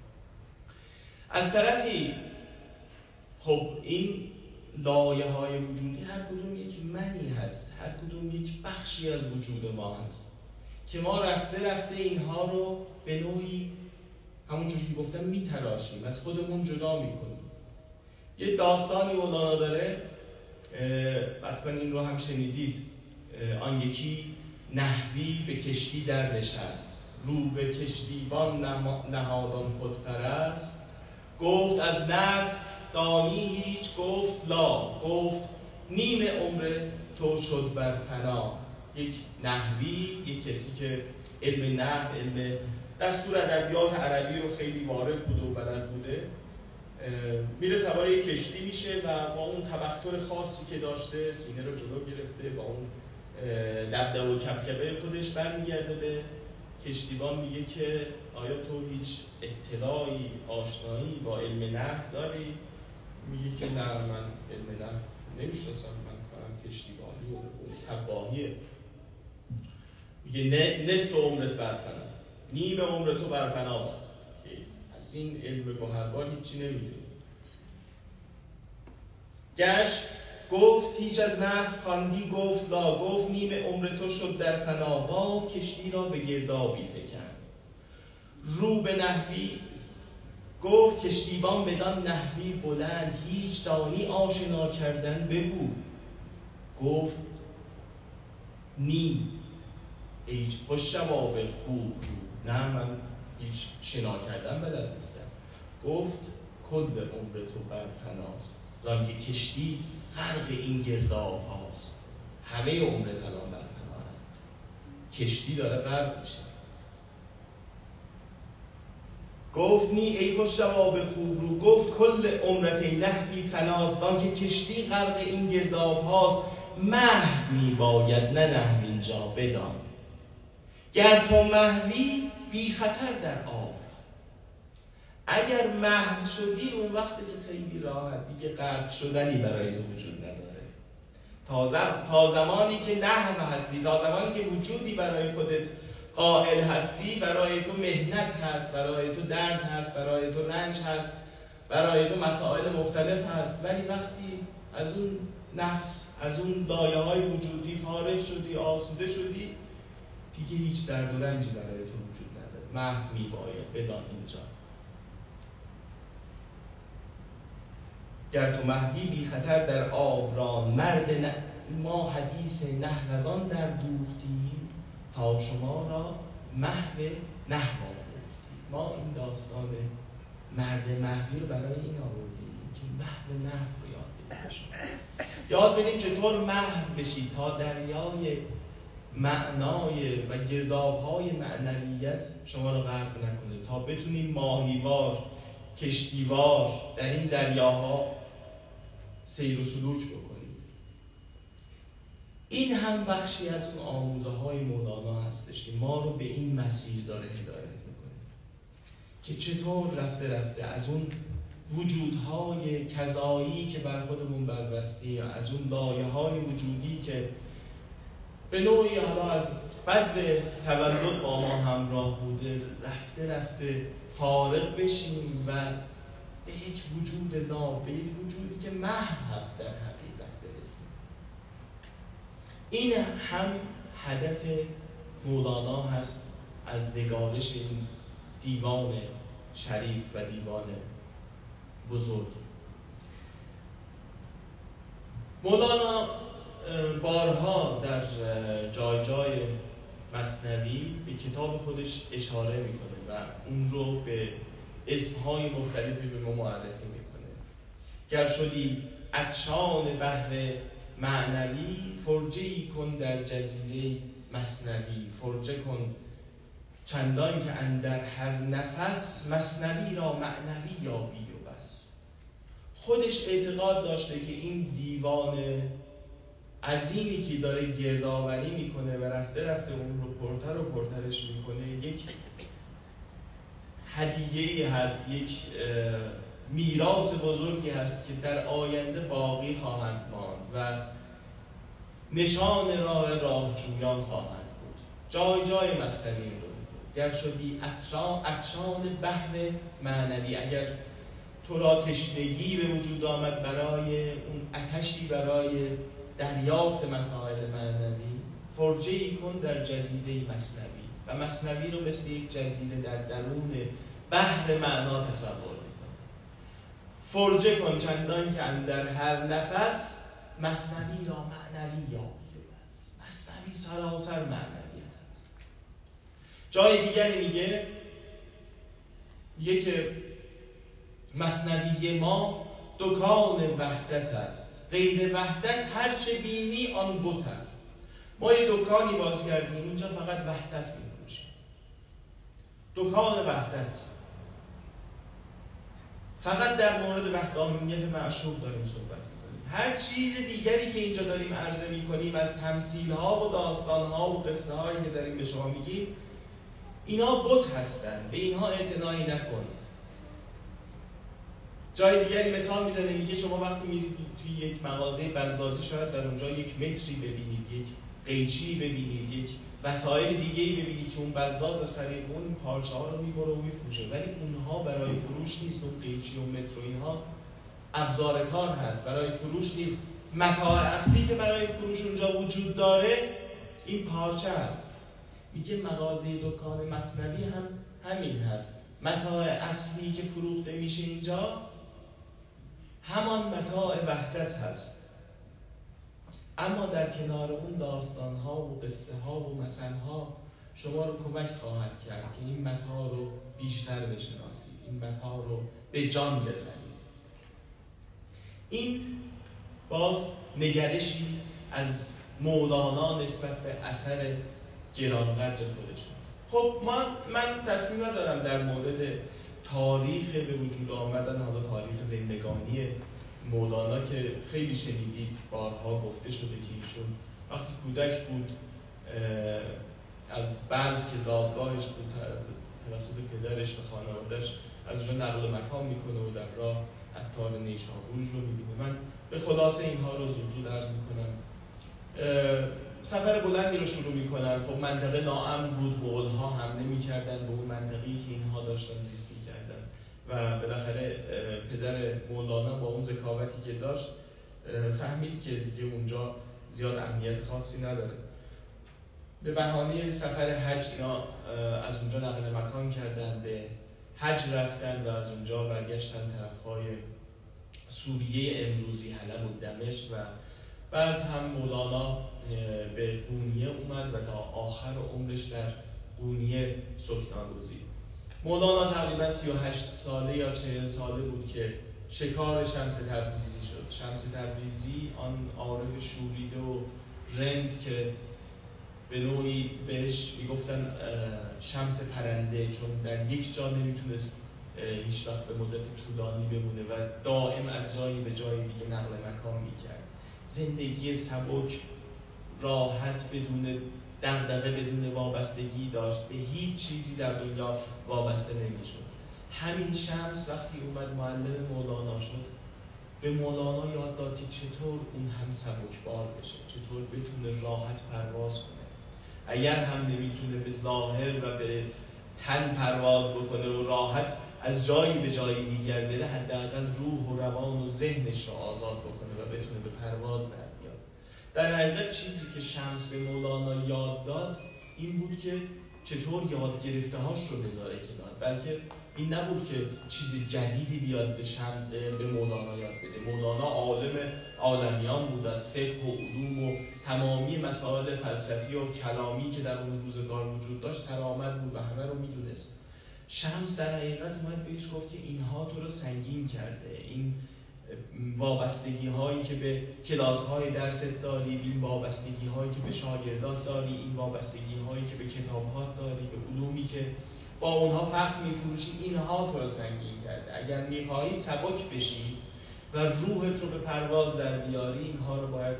از طرفی خب این لایه های وجودی هر کدوم یک منی هست، هر کدوم یک بخشی از وجود ما هست که ما رفته رفته اینها رو به نوعی همونجوری که گفتم میتراشیم، از خودمون جدا میکنیم. یه داستانی مولانا داره، حتما این رو هم شنیدید، آن یکی نحوی به کشتی در نشست، رو به کشتیبان نهادان خود پرست، گفت از نحو دانی هیچ، گفت لا، گفت نیم عمر تو شد بر فنا. یک نحوی، یک کسی که علم نحو، علم دستور ادبیات عربی رو خیلی وارد بوده و بلد بوده، میره سوار یک کشتی میشه و با اون تبختر خاصی که داشته سینه رو جلو گرفته، با اون دبدبه و کبکبه خودش برمیگرده به کشتیبان، میگه که آیا تو هیچ اطلاعی، آشنایی با علم نحو داری؟ میگه که نه، من علم نحو نمیشناسم، من کارم کشتیبانی و سباحیه. میگه نه، نصف عمرت برفنا، نیم عمر تو برفنا باد، از این علم گوهربار هیچی نمیدونی. گشت گفت هیچ از نفت خواندی گفت لا، گفت نیم عمر تو شد در فنا، باد کشتی را به گردابی فکند. رو به نحوی گفت کشتیبان بدان نحوی بلند، هیچ دانی آشنا کردن بگو. گفت نی ای خوش جواب خوب، نه من هیچ شنا کردن بلد نیستم. گفت کل عمر تو بر فناست، زانکه کشتی غرق این گرداب هاست. همه عمرت الان بر فنا رفت، کشتی داره غرق میشه. گفت نی ای خوش جواب خوب رو، گفت کل عمرت نحوی فناست، زانکه کشتی غرق این گرداب هاست. محو می باید نه نحو اینجا بدان، گر تو محوی بی خطر در آب. اگر محو شدی اون وقتی که خیلی راحت، دیگه غرق شدنی برای تو وجود نداره. تا زمانی که نحو هستی، تا زمانی که وجودی برای خودت قائل هستی، برای تو مهنت هست، برای تو درد هست، برای تو رنج هست، برای تو مسائل مختلف هست. ولی وقتی از اون نفس، از اون دایه های وجودی فارغ شدی، آسوده شدی، دیگه هیچ درد و رنجی برای تو وجود نداره. محو می باید بدان اینجا، گر تو محوی بی خطر در آبران. مرد ن... ما حدیث نحو از آن در دوختیم، تا شما را محو نحو آوردیم. ما این داستان مرد محوی رو برای این آوردیم که محو نحو رو یاد بدیم شما، یاد بدیم چطور محو بشید تا دریای معنای و گرداب‌های معنویت شما رو غرق نکنه، تا بتونید ماهیوار، کشتیوار در این دریاها سیر و سلوک بکنید. این هم بخشی از اون آموزه های مولانا هستش که ما رو به این مسیر داره هدایت میکنه که چطور رفته رفته از اون وجودهای کذایی که بر خودمون بربسته، یا از اون لایه های وجودی که به نوعی حالا از بدو تولد با ما همراه بوده، رفته رفته فارغ بشیم و به یک وجود ناب، به یک وجودی که محو هست در حقیقت برسیم. این هم هدف مولانا هست از نگارش این دیوان شریف و دیوان بزرگ. مولانا بارها در جای جای مثنوی به کتاب خودش اشاره میکنه و اون رو به اسمهای مختلفی به ما معرفی میکنه. گر شدی عطشان بحر معنوی، فرجه‌ای کن در جزیره مثنوی. فرجه کن چندان که اندر هر نفس، مثنوی را معنوی یابی و بس. خودش اعتقاد داشته که این دیوان عظیمی که داره گردآوری میکنه و رفته رفته اون رو پرتر و پرترش میکنه، یک هدیه‌ای هست، یک میراث بزرگی هست که در آینده باقی خواهند ماند و نشان راه راهجویان خواهند بود. جای جای مثنوی رو گر شدی عطشان بحر معنوی، اگر تو را تشنگی به وجود آمد برای اون آتشی برای دریافت مسائل معنوی، فرجه‌ای کن در جزیره مثنوی. و مثنوی رو مثل یک جزیره در درون بحر معنا تصور میکنه. فرجه کن چندان که اندر هر نفس، مثنوی را معنوی یابی بس. مثنوی سراسر معنویت است. جای دیگری میگه یک مثنوی ما دکان وحدت است، غیر وحدت هر چه بینی آن بت است. ما یه دکانی باز کردیم اینجا، فقط وحدت میفروشیم. دکان وحدت، فقط در مورد وحدانیت معشوق داریم صحبت میکنیم. هر چیز دیگری که اینجا داریم عرضه میکنیم از تمثیل ها و داستان ها و قصه هایی که داریم به شما میگیم، اینا بت هستن، به اینها اعتنایی نکن. جای دیگری مثال میزنه، میگه شما وقتی میرید توی یک مغازه بزازی، شاید در اونجا یک متری ببینید، یک قیچی ببینید، یک وسایل دیگه‌ای ببینید که اون بزاز از طریق اون پارچه ها رو میبره و میفروشه، ولی اونها برای فروش نیست. اون قیچی و متر و اینها ابزار کار هست، برای فروش نیست. متاع اصلی که برای فروش اونجا وجود داره این پارچه است. میگه مغازه دکان مثنوی هم همین هست. متاع اصلی که فروخته میشه اینجا همان متاع وحدت هست، اما در کنار اون داستان‌ها و قصه‌ها و مثل‌ها شما رو کمک خواهد کرد که این متاع رو بیشتر بشناسید، این متاع رو به جان بخرید. این باز نگرشی از مولانا نسبت به اثر گرانقدر خودش است. خب من من تصمیم ندارم در مورد تاریخ به وجود آمدن، حالا تاریخ زندگانی مولانا که خیلی شنیدید، بارها گفته شده که ایشون وقتی کودک بود از بلخ که زادگاهش بود توسط پدرش و خانواده‌اش از اونجا نقل مکان میکنه و در راه عطار نیشابور رو میبینه. من به خلاصه اینها رو زود زود عرض میکنم. سفر بلندی رو شروع میکنن. خب منطقه ناامن بود، بغل‌ها حمله میکردن به اون منطقه‌ای که اینها داشتن زیست میکردن و بالاخره پدر مولانا با اون ذکاوتی که داشت فهمید که دیگه اونجا زیاد اهمیت خاصی نداره. به بهانه سفر حج اینا از اونجا نقل مکان کردن، به حج رفتن و از اونجا برگشتن طرف‌های سوریه امروزی حلب و دمشق و بعد هم مولانا به قونیه اومد و تا آخر عمرش در قونیه سکونت گزید. مولانا تقریبا سی و هشت ساله یا چهل ساله بود که شکار شمس تبریزی شد. شمس تبریزی آن عارف شوریده و رند که به نوعی بهش میگفتن شمس پرنده، چون در یک جا نمیتونست هیچ وقت به مدت طولانی بمونه و دائم از جایی به جای دیگه نقل مکان میکرد. زندگی سبک، راحت، بدون دغدغه، بدون وابستگی داشت، به هیچ چیزی در دنیا وابسته نمیشد. همین شمس وقتی اومد معلم مولانا شد، به مولانا یاد داد که چطور اون هم سبکبار بشه، چطور بتونه راحت پرواز کنه. اگر هم نمیتونه به ظاهر و به تن پرواز بکنه و راحت از جایی به جایی دیگر بره، حداقل روح و روان و ذهنش رو آزاد بکنه و بتونه به پرواز در بیاد. در حقیقت چیزی که شمس به مولانا یاد داد این بود که چطور یاد گرفته هاش رو بذاره کنار، بلکه این نبود که چیز جدیدی بیاد به شم به مولانا یاد بده. مولانا عالم عالمیان بود، از فقه و علوم و تمامی مسائل فلسفی و کلامی که در اون روزگار وجود داشت سرآمد بود و همه رو میدونست. شمس در حقیقت اومد بهش گفت که اینها تو رو سنگین کرده، این وابستگی هایی که به کلاس های درست داری، این وابستگی هایی که به شاگردات داری، این وابستگی هایی که به کتابات داری، به علومی که با اونها فخر میفروشی، اینها تو رو سنگین کرده. اگر میخوایی سبک بشی و روحت رو به پرواز در بیاری، اینها رو باید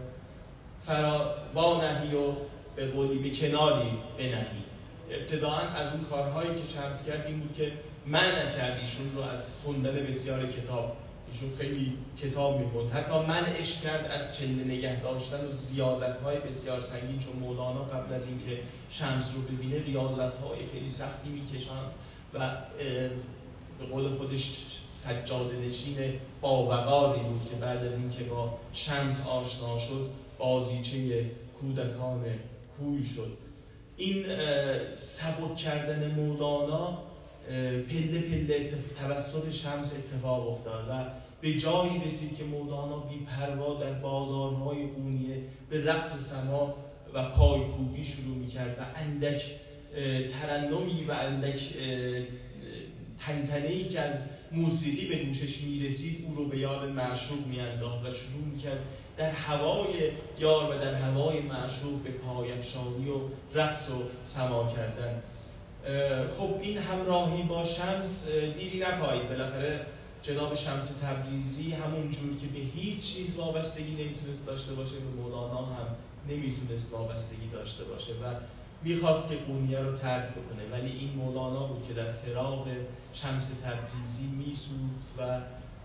فرا وانهی و به قولی به کناری بنهی. ابتداعا از اون کارهایی که شمس کرد این بود که منع کرد ایشون رو از خوندن بسیار کتاب. ایشون خیلی کتاب میخوند، حتی منعش کرد از چنده نگه داشتن و ریاضت‌های بسیار سنگین، چون مولانا قبل از اینکه شمس رو ببینه ریاضت‌های خیلی سختی میکشند و به قول خودش سجاده نشین باوقاری بود که بعد از اینکه با شمس آشنا شد بازیچه کودکان کوی شد. این سبک کردن مولانا پله پله توسط شمس اتفاق افتاد و به جایی رسید که مولانا بی پروا در بازارهای قونیه به رقص سما و پایکوبی شروع میکرد و اندک ترنمی و اندک تنتنه‌ای که از موسیقی به گوشش میرسید او رو به یاد معشوق میانداخت و شروع میکرد در هوای یار و در هوای معشوق به پایفشانی و رقص و سما کردن. خب این همراهی با شمس دیری نپایید. بالاخره جناب شمس تبریزی همون جور که به هیچ چیز وابستگی نمیتونست داشته باشه، به مولانا هم نمیتونست وابستگی داشته باشه و میخواست که قونیه رو ترک بکنه، ولی این مولانا بود که در فراق شمس تبریزی میسوخت و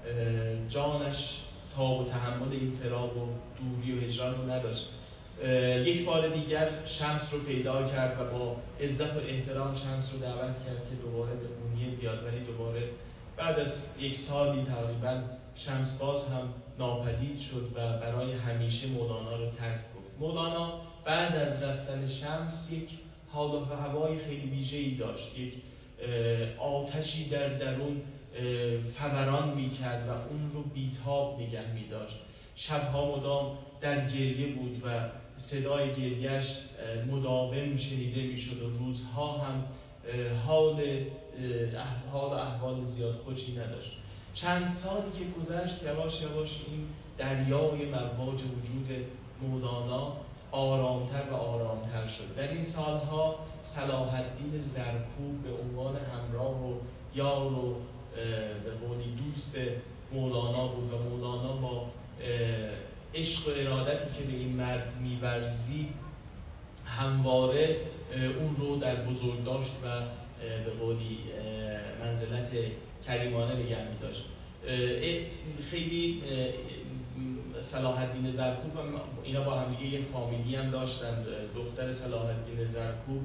جانش تاب و تحمل این فراق و دوری و هجران رو نداشت. یک بار دیگر شمس رو پیدا کرد و با عزت و احترام شمس رو دعوت کرد که دوباره به قونیه بیاد، ولی دوباره بعد از یک سالی تقریبا شمسباز هم ناپدید شد و برای همیشه مولانا رو ترک گفت. مولانا بعد از رفتن شمس یک حال و هوای خیلی ویژه‌ای داشت، یک آتشی در درون فوران می‌کرد و اون رو بیتاب نگه می‌داشت. شب‌ها مدام در گریه بود و صدای گریه‌اش مداوم شنیده می‌شد و روزها هم حال حال و احوال زیاد خوشی نداشت. چند سالی که گذشت یواش یواش این دریای مواج وجود مولانا آرامتر و آرامتر شد. در این سالها صلاح الدین زرکوب به عنوان همراه و یار و به قولی دوست مولانا بود و مولانا با عشق و ارادتی که به این مرد می‌ورزید همواره اون رو در بزرگ داشت و به قولی منزلت کریمانه نگه می‌داشت. خیلی صلاح الدین زرکوب اینا با هم دیگه یک فامیلی هم داشتند. دختر صلاح الدین زرکوب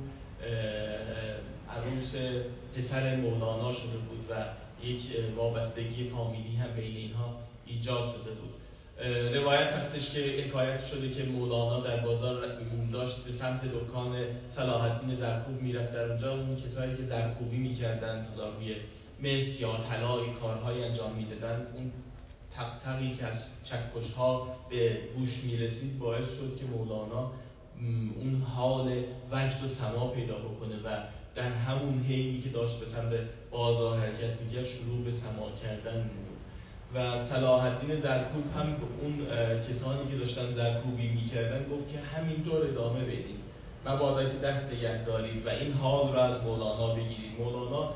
عروس پسر مولانا شده بود و یک وابستگی فامیلی هم بین اینها ایجاد شده بود. روایت هستش که حکایت شده که مولانا در بازار داشت به سمت دکان صلاح الدین زرکوب میرفت. در اونجا اون کسایی که زرکوبی میکردن تا روی مس یا طلا کارهای انجام میدادن، اون تق تقی که از چکش‌ها به گوش میرسید باعث شد که مولانا اون حال وجد و سما پیدا بکنه و در همون حینی که داشت به سمت بازار حرکت میکرد شروع به سما کردن بود. و صلاح الدین زرکوب هم به اون کسانی که داشتن زرکوبی میکردن گفت که همینطور ادامه بدید، مبادا که دست نگه دارید و این حال رو از مولانا بگیرید. مولانا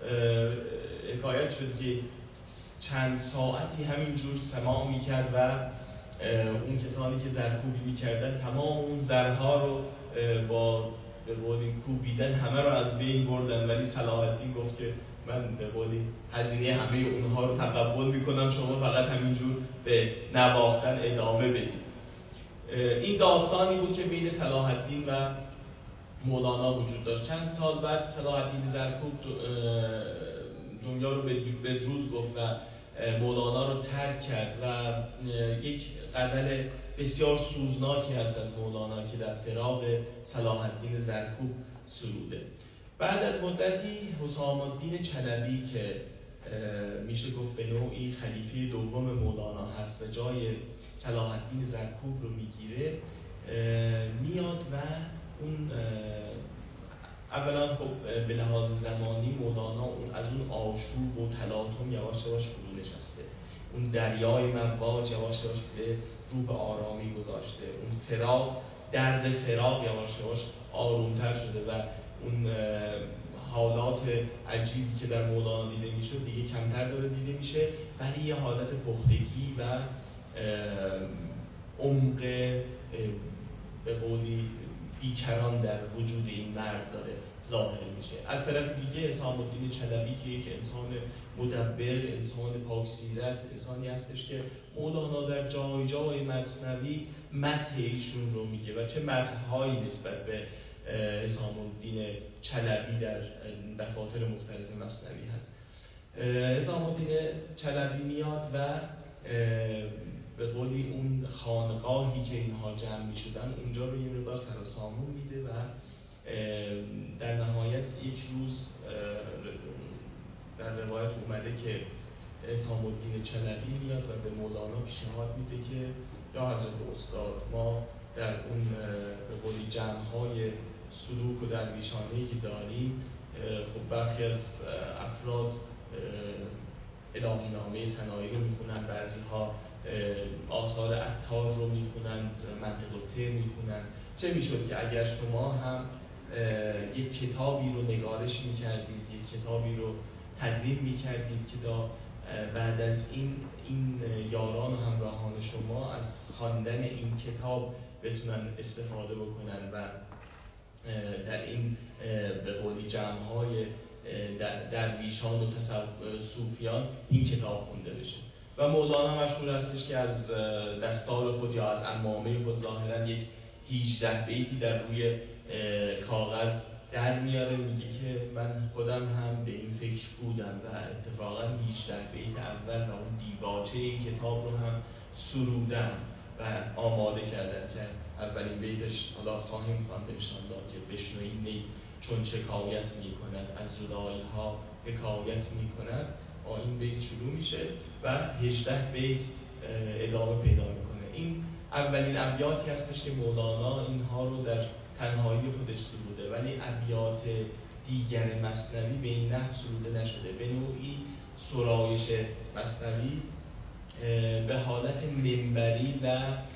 حکایت شد که چند ساعتی همینجور سماع میکرد و اون کسانی که زرکوبی میکردن تمام اون زرها رو با به قولی کوبیدن همه رو از بین بردن، ولی صلاح الدین گفت که من به قولی هزینه همه اونها رو تقبل میکنم، شما فقط همینجور به نواختن ادامه بدید. این داستانی بود که بین صلاح الدین و مولانا وجود داشت. چند سال بعد صلاح الدین زرکوب دنیا رو به بدرود گفت و مولانا رو ترک کرد و یک غزل بسیار سوزناکی هست از مولانا که در فراق صلاح الدین زرکوب سروده. بعد از مدتی حسام الدین چلبی که میشه گفت به نوعی خلیفه دوم مولانا هست و جای صلاح الدین زرکوب رو میگیره، میاد و اون اولا خب به لحاظ زمانی مولانا اون از اون آشوب و تلاطم یواش یواش فرو نشسته، اون دریای مواج یواش یواش به رو به آرامی گذاشته، اون فراق درد فراق یواش یواش آرومتر شده و اون حالات عجیبی که در مولانا دیده میشه دیگه کمتر داره دیده میشه، ولی یه حالت پختگی و عمق به قولی بیکران در وجود این مرد داره ظاهر میشه. از طرف دیگه حسام الدین چلبی که یک انسان مدبر، انسان پاکسیرت، انسانی هستش که مولانا در جای جای مثنوی مدح ایشون رو میگه و چه مدح‌هایی نسبت به حسام الدین چلبی در دفاتر مختلف مثنوی هست. حسام الدین چلبی میاد و به قولی اون خانقاهی که اینها جمع می شدن اونجا رو یه مقدار سر و سامون میده و در نهایت یک روز در روایت اومده که حسام الدین چلبی میاد و به مولانا پیشنهاد میده که یا حضرت استاد ما در اون به قولی جمع‌های سلوک و درویشانه‌ای که داریم خب برخی از افراد الهی نامه سنایی رو میخونن، بعضی ها آثار عطار رو میخونند، منطق الطیر میخونند. چه میشد که اگر شما هم یک کتابی رو نگارش میکردید، یک کتابی رو تدوین میکردید که دا بعد از این این یاران و همراهان شما از خواندن این کتاب بتونن استفاده بکنن و در این به قولی جمع‌های درویشان و صوفیان این کتاب خونده بشه. و مولانا مشهور هستش که از دستار خود یا از عمامه خود ظاهرا یک هجده بیتی در روی کاغذ در میاره، میگه که من خودم هم به این فکر بودم و اتفاقا هجده بیت اول و اون دیباچه این کتاب رو هم سرودم و آماده کردم که اولین بیتش حالا خواهیم خواند انشاءالله که بشنوید نی چون شکایت میکند از جدایی ها حکایت میکند. با این بیت شروع میشه و هجده بیت ادامه پیدا میکنه. این اولین ابیاتی هستش که مولانا اینها رو در تنهایی خودش سروده، ولی ابیات دیگر مثنوی به این نحو سروده نشده. به نوعی سرایش مثنوی به حالت منبری و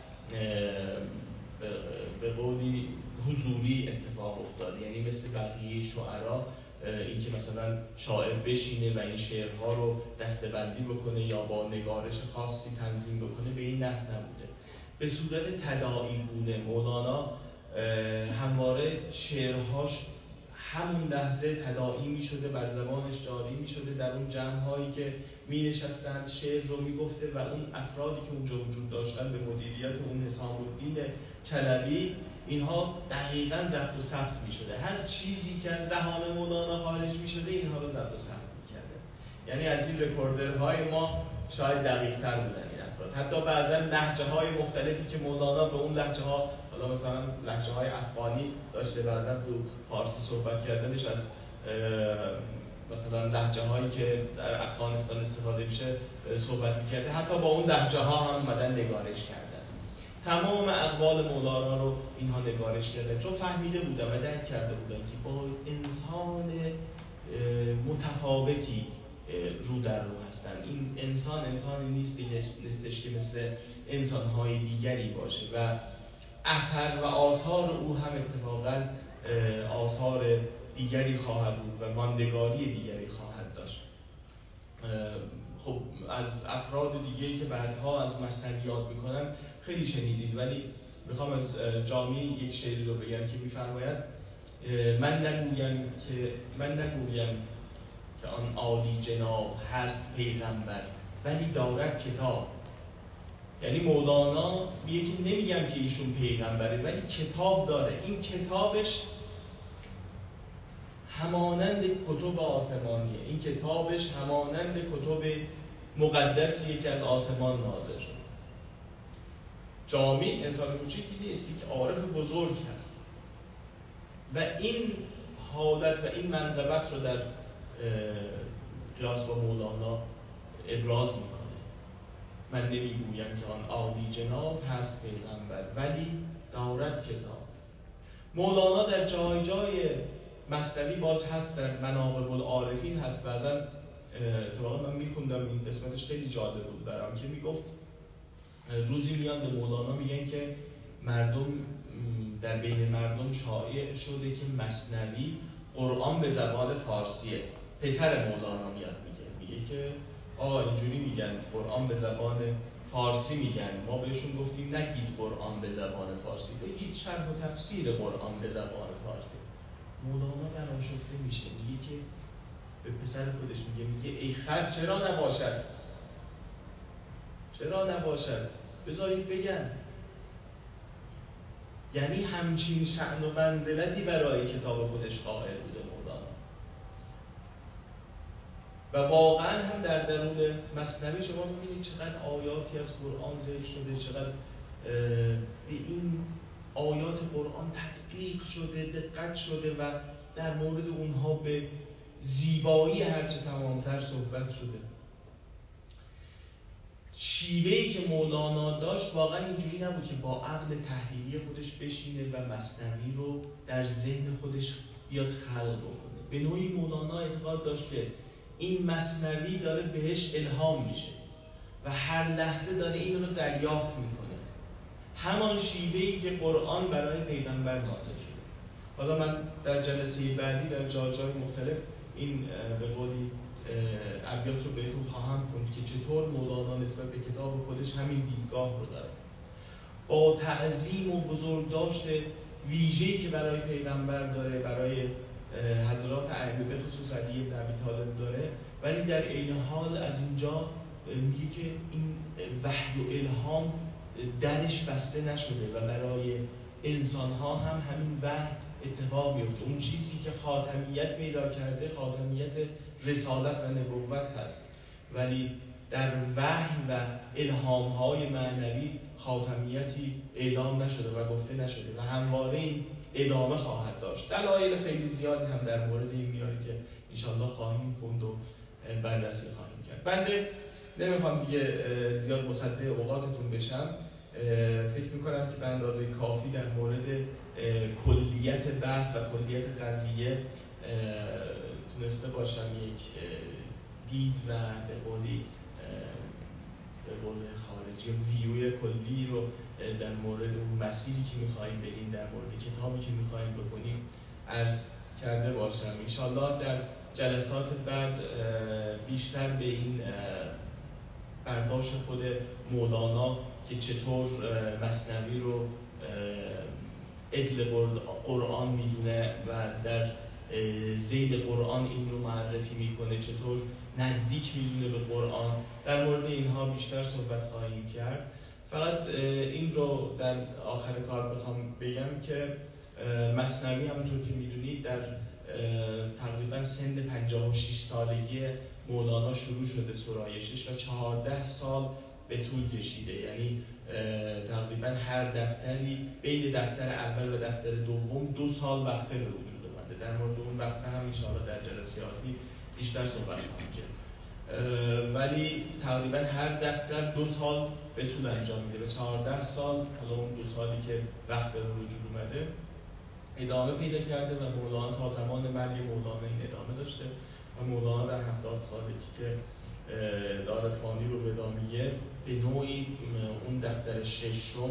به قولی حضوری اتفاق افتاد، یعنی مثل بقیه شعرا این که مثلا شاعر بشینه و این شعرها رو دسته‌بندی بکنه یا با نگارش خاصی تنظیم بکنه، به این نحو نبوده. به صورت تداعی بوده. مولانا همواره شعرهاش همون لحظه تداعی می شده، بر زبانش جاری می شده، در اون جمع‌هایی که می نشستند شعر رو می گفته و اون افرادی که اونجا وجود داشتن به مدیریت اون حسام الدین چلبی، اینها دقیقاً ضبط و ثبت می شده. هر چیزی که از دهان مولانا خارج می شده اینها رو ضبط و ثبت می کرده. یعنی از این رکوردرهای ما شاید دقیق تر بودن این افراد. حتی بعضا لهجه های مختلفی که مولانا به اون لهجه ها، حالا مثلا لهجه های افغانی داشته، بعضا تو فارسی صحبت کردنش از مثلا لهجه هایی که در افغانستان استفاده میشه صحبت میکرده، حتی با اون لهجه ها هم اومدن نگارش کردن. تمام اقوال مولانا رو اینها نگارش کردن، چون فهمیده بودن و درک کرده بودن که با انسان متفاوتی رو در رو هستن. این انسان انسانی نیست نیستش که مثل انسان‌های دیگری باشه و اثر و آثار او هم اتفاقاً آثار دیگری خواهد بود و ماندگاری دیگری خواهد داشت. خب از افراد دیگری که بعدها از مثنوی یاد میکنم خیلی شنیدید، ولی میخوام از جامی یک شعری رو بگم که میفرماید من نگویم که من نگویم که آن عالی جناب هست پیغمبر ولی دارد کتاب. یعنی مولانا میگه که نمیگم که ایشون پیغمبره ولی کتاب داره. این کتابش همانند کتب آسمانیه، این کتابش همانند کتب مقدسیه که از آسمان نازل شده. جامی انسان کوچیکی نیست، یک عارف بزرگ هست و این حالت و این منقبت رو در کلاس با مولانا ابراز میکنه. من نمیگویم که آن عالی جناب هست پیغمبر ولی دارد کتاب. مولانا در جای جای مثنوی باز هست، در مناقب العارفین هست. بعضا اتفاقا من میخوندم این قسمتش خیلی جالب بود برام که میگفت روزی میان به مولانا میگن که مردم در بین مردم شایع شده که مثنوی قرآن به زبان فارسیه. پسر مولانا میاد میگه میگه که آقا اینجوری میگن قرآن به زبان فارسی میگن، ما بهشون گفتیم نگید قرآن به زبان فارسی، بگید شرح و تفسیر قرآن به زبان فارسی. مولانا برآشفته میشه، میگه که به پسر خودش میگه میگه ای خر چرا نباشد، چرا نباشد، بذارید بگن. یعنی همچین شأن و منزلتی برای کتاب خودش قائل بوده مولانا و واقعا هم در درون مثنوی شما میبینید چقدر آیاتی از قرآن ذکر شده، چقدر به این آیات قرآن تدقیق شده، دقت شده و در مورد اونها به زیبایی هرچه تمامتر صحبت شده. شیوهی که مولانا داشت واقعا اینجوری نبود که با عقل تحلیلی خودش بشینه و مثنوی رو در ذهن خودش بیاد خلق بکنه. به نوعی مولانا اعتقاد داشت که این مثنوی داره بهش الهام میشه و هر لحظه داره این رو دریافت میکنه، همان شیوهی که قرآن برای پیغمبر نازل شده. حالا من در جلسه بعدی در جای جای مختلف این به قولی ابیات رو بهتون خواهم خوند که چطور مولانا نسبت به کتاب خودش همین دیدگاه رو داره. با تعظیم و بزرگداشت ویژه‌ای که برای پیغمبر داره، برای حضرات ائمه به خصوص علی بن ابی طالب داره، ولی در عین حال از اینجا میگه که این وحی و الهام درش بسته نشده و برای انسان‌ها هم همین وحی اتفاق میفته. اون چیزی که خاتمیت پیدا کرده خاتمیت رسالت و نبوت هست، ولی در وحی و الهام‌های معنوی خاتمیتی اعلام نشده و گفته نشده و همواره این ادامه خواهد داشت. دلایل خیلی زیادی هم در مورد این میاره که انشالله خواهیم خوند و بررسی خواهیم کرد. بنده نمیخوام دیگه زیاد مصدق اوقاتتون بشم. فکر میکنم که به اندازه کافی در مورد کلیت بحث و کلیت قضیه تونسته باشم یک دید و به قولی به قول خارجی ویوی کلی رو در مورد اون مسیری که میخواییم بریم، در مورد کتابی که میخواییم بخونیم عرض کرده باشم. انشالله در جلسات بعد بیشتر به این برداشت خود مولانا که چطور مثنوی رو عدل قرآن میدونه و در ذیل قرآن این رو معرفی میکنه، چطور نزدیک میدونه به قرآن، در مورد اینها بیشتر صحبت خواهیم کرد. فقط این رو در آخر کار بخوام بگم که مثنوی همونطور که میدونید در تقریبا سن پنجاه و شش سالگی مولانا شروع شده سرایشش و چهارده سال به طول کشیده. یعنی تقریبا هر دفتری بین دفتر اول و دفتر دوم دو سال وقفه به وجود اومده. در مورد اون وقفه هم انشاءالله در جلساتی بیشتر صحبت خواهیم کرد. ولی تقریبا هر دفتر دو سال به طول انجام میده. به چهارده سال، حالا اون دو سالی که وقفه به وجود اومده ادامه پیدا کرده و مولانا تا زمان مرگ مولانا این ادامه داشته و مولانا در هفتاد سالگی که دار فانی رو ودا میگه به نوعی اون دفتر ششم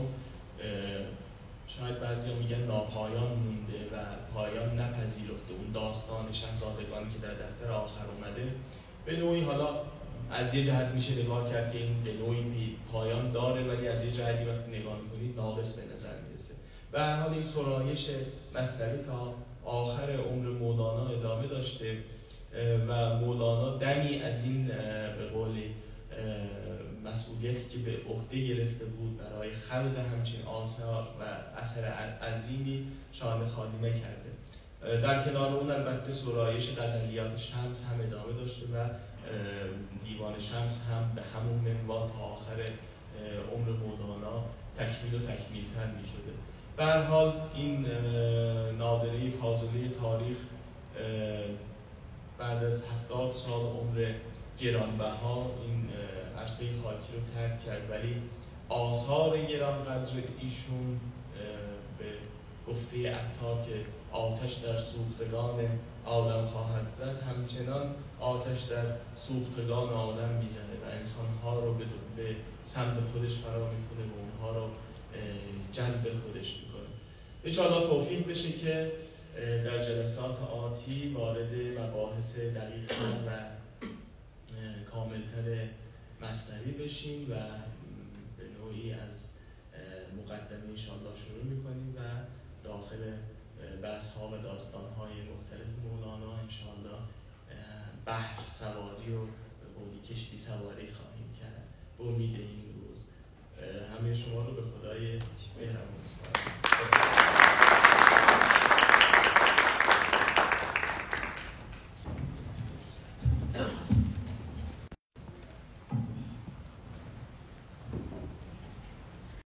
شاید بعضیا میگن ناپایان مونده و پایان نپذیرفته. اون داستان شاهزادگانی که در دفتر آخر اومده به نوعی، حالا از یه جهت میشه نگاه کرد که این به نوعی پایان داره، ولی از یه جهتی وقتی نگاه میکنید ناقص به نظر میرسه. و هر حال این سرایش مثنوی تا آخر عمر مولانا ادامه داشته و مولانا دمی از این به قول مسئولیتی که به عهده گرفته بود برای خلق همچین آثار و اثر عظیمی شانه خالی نکرده. در کنار اون البته سرایش غزلیات شمس هم ادامه داشته و دیوان شمس هم به همون منوال تا آخر عمر مولانا تکمیل و تکمیل‌تر می شده. به هر حال این نادره فاضله تاریخ بعد از هفتاد سال عمر گرانبها این عرصه خاکی رو ترک کرد، ولی آثار گرانقدر ایشون به گفته عطار که آتش در سوختگان آدم خواهد زد، همچنان آتش در سوختگان آدم میزنه و انسانها رو به, به سمت خودش فرا میکنه و اونها رو جذب خودش میکنه. انشاءالله توفیق بشه که در جلسات آتی وارد مباحث دقیق‌تر و کاملتر مثنوی بشیم و به نوعی از مقدمه انشاءالله شروع میکنیم و داخل بحث ها و داستان های مختلف مولانا انشاءالله بحر سواری و به قولی کشتی سواری خواهیم کرد. به امید این روز همه شما رو به خدای مهربان سپارم.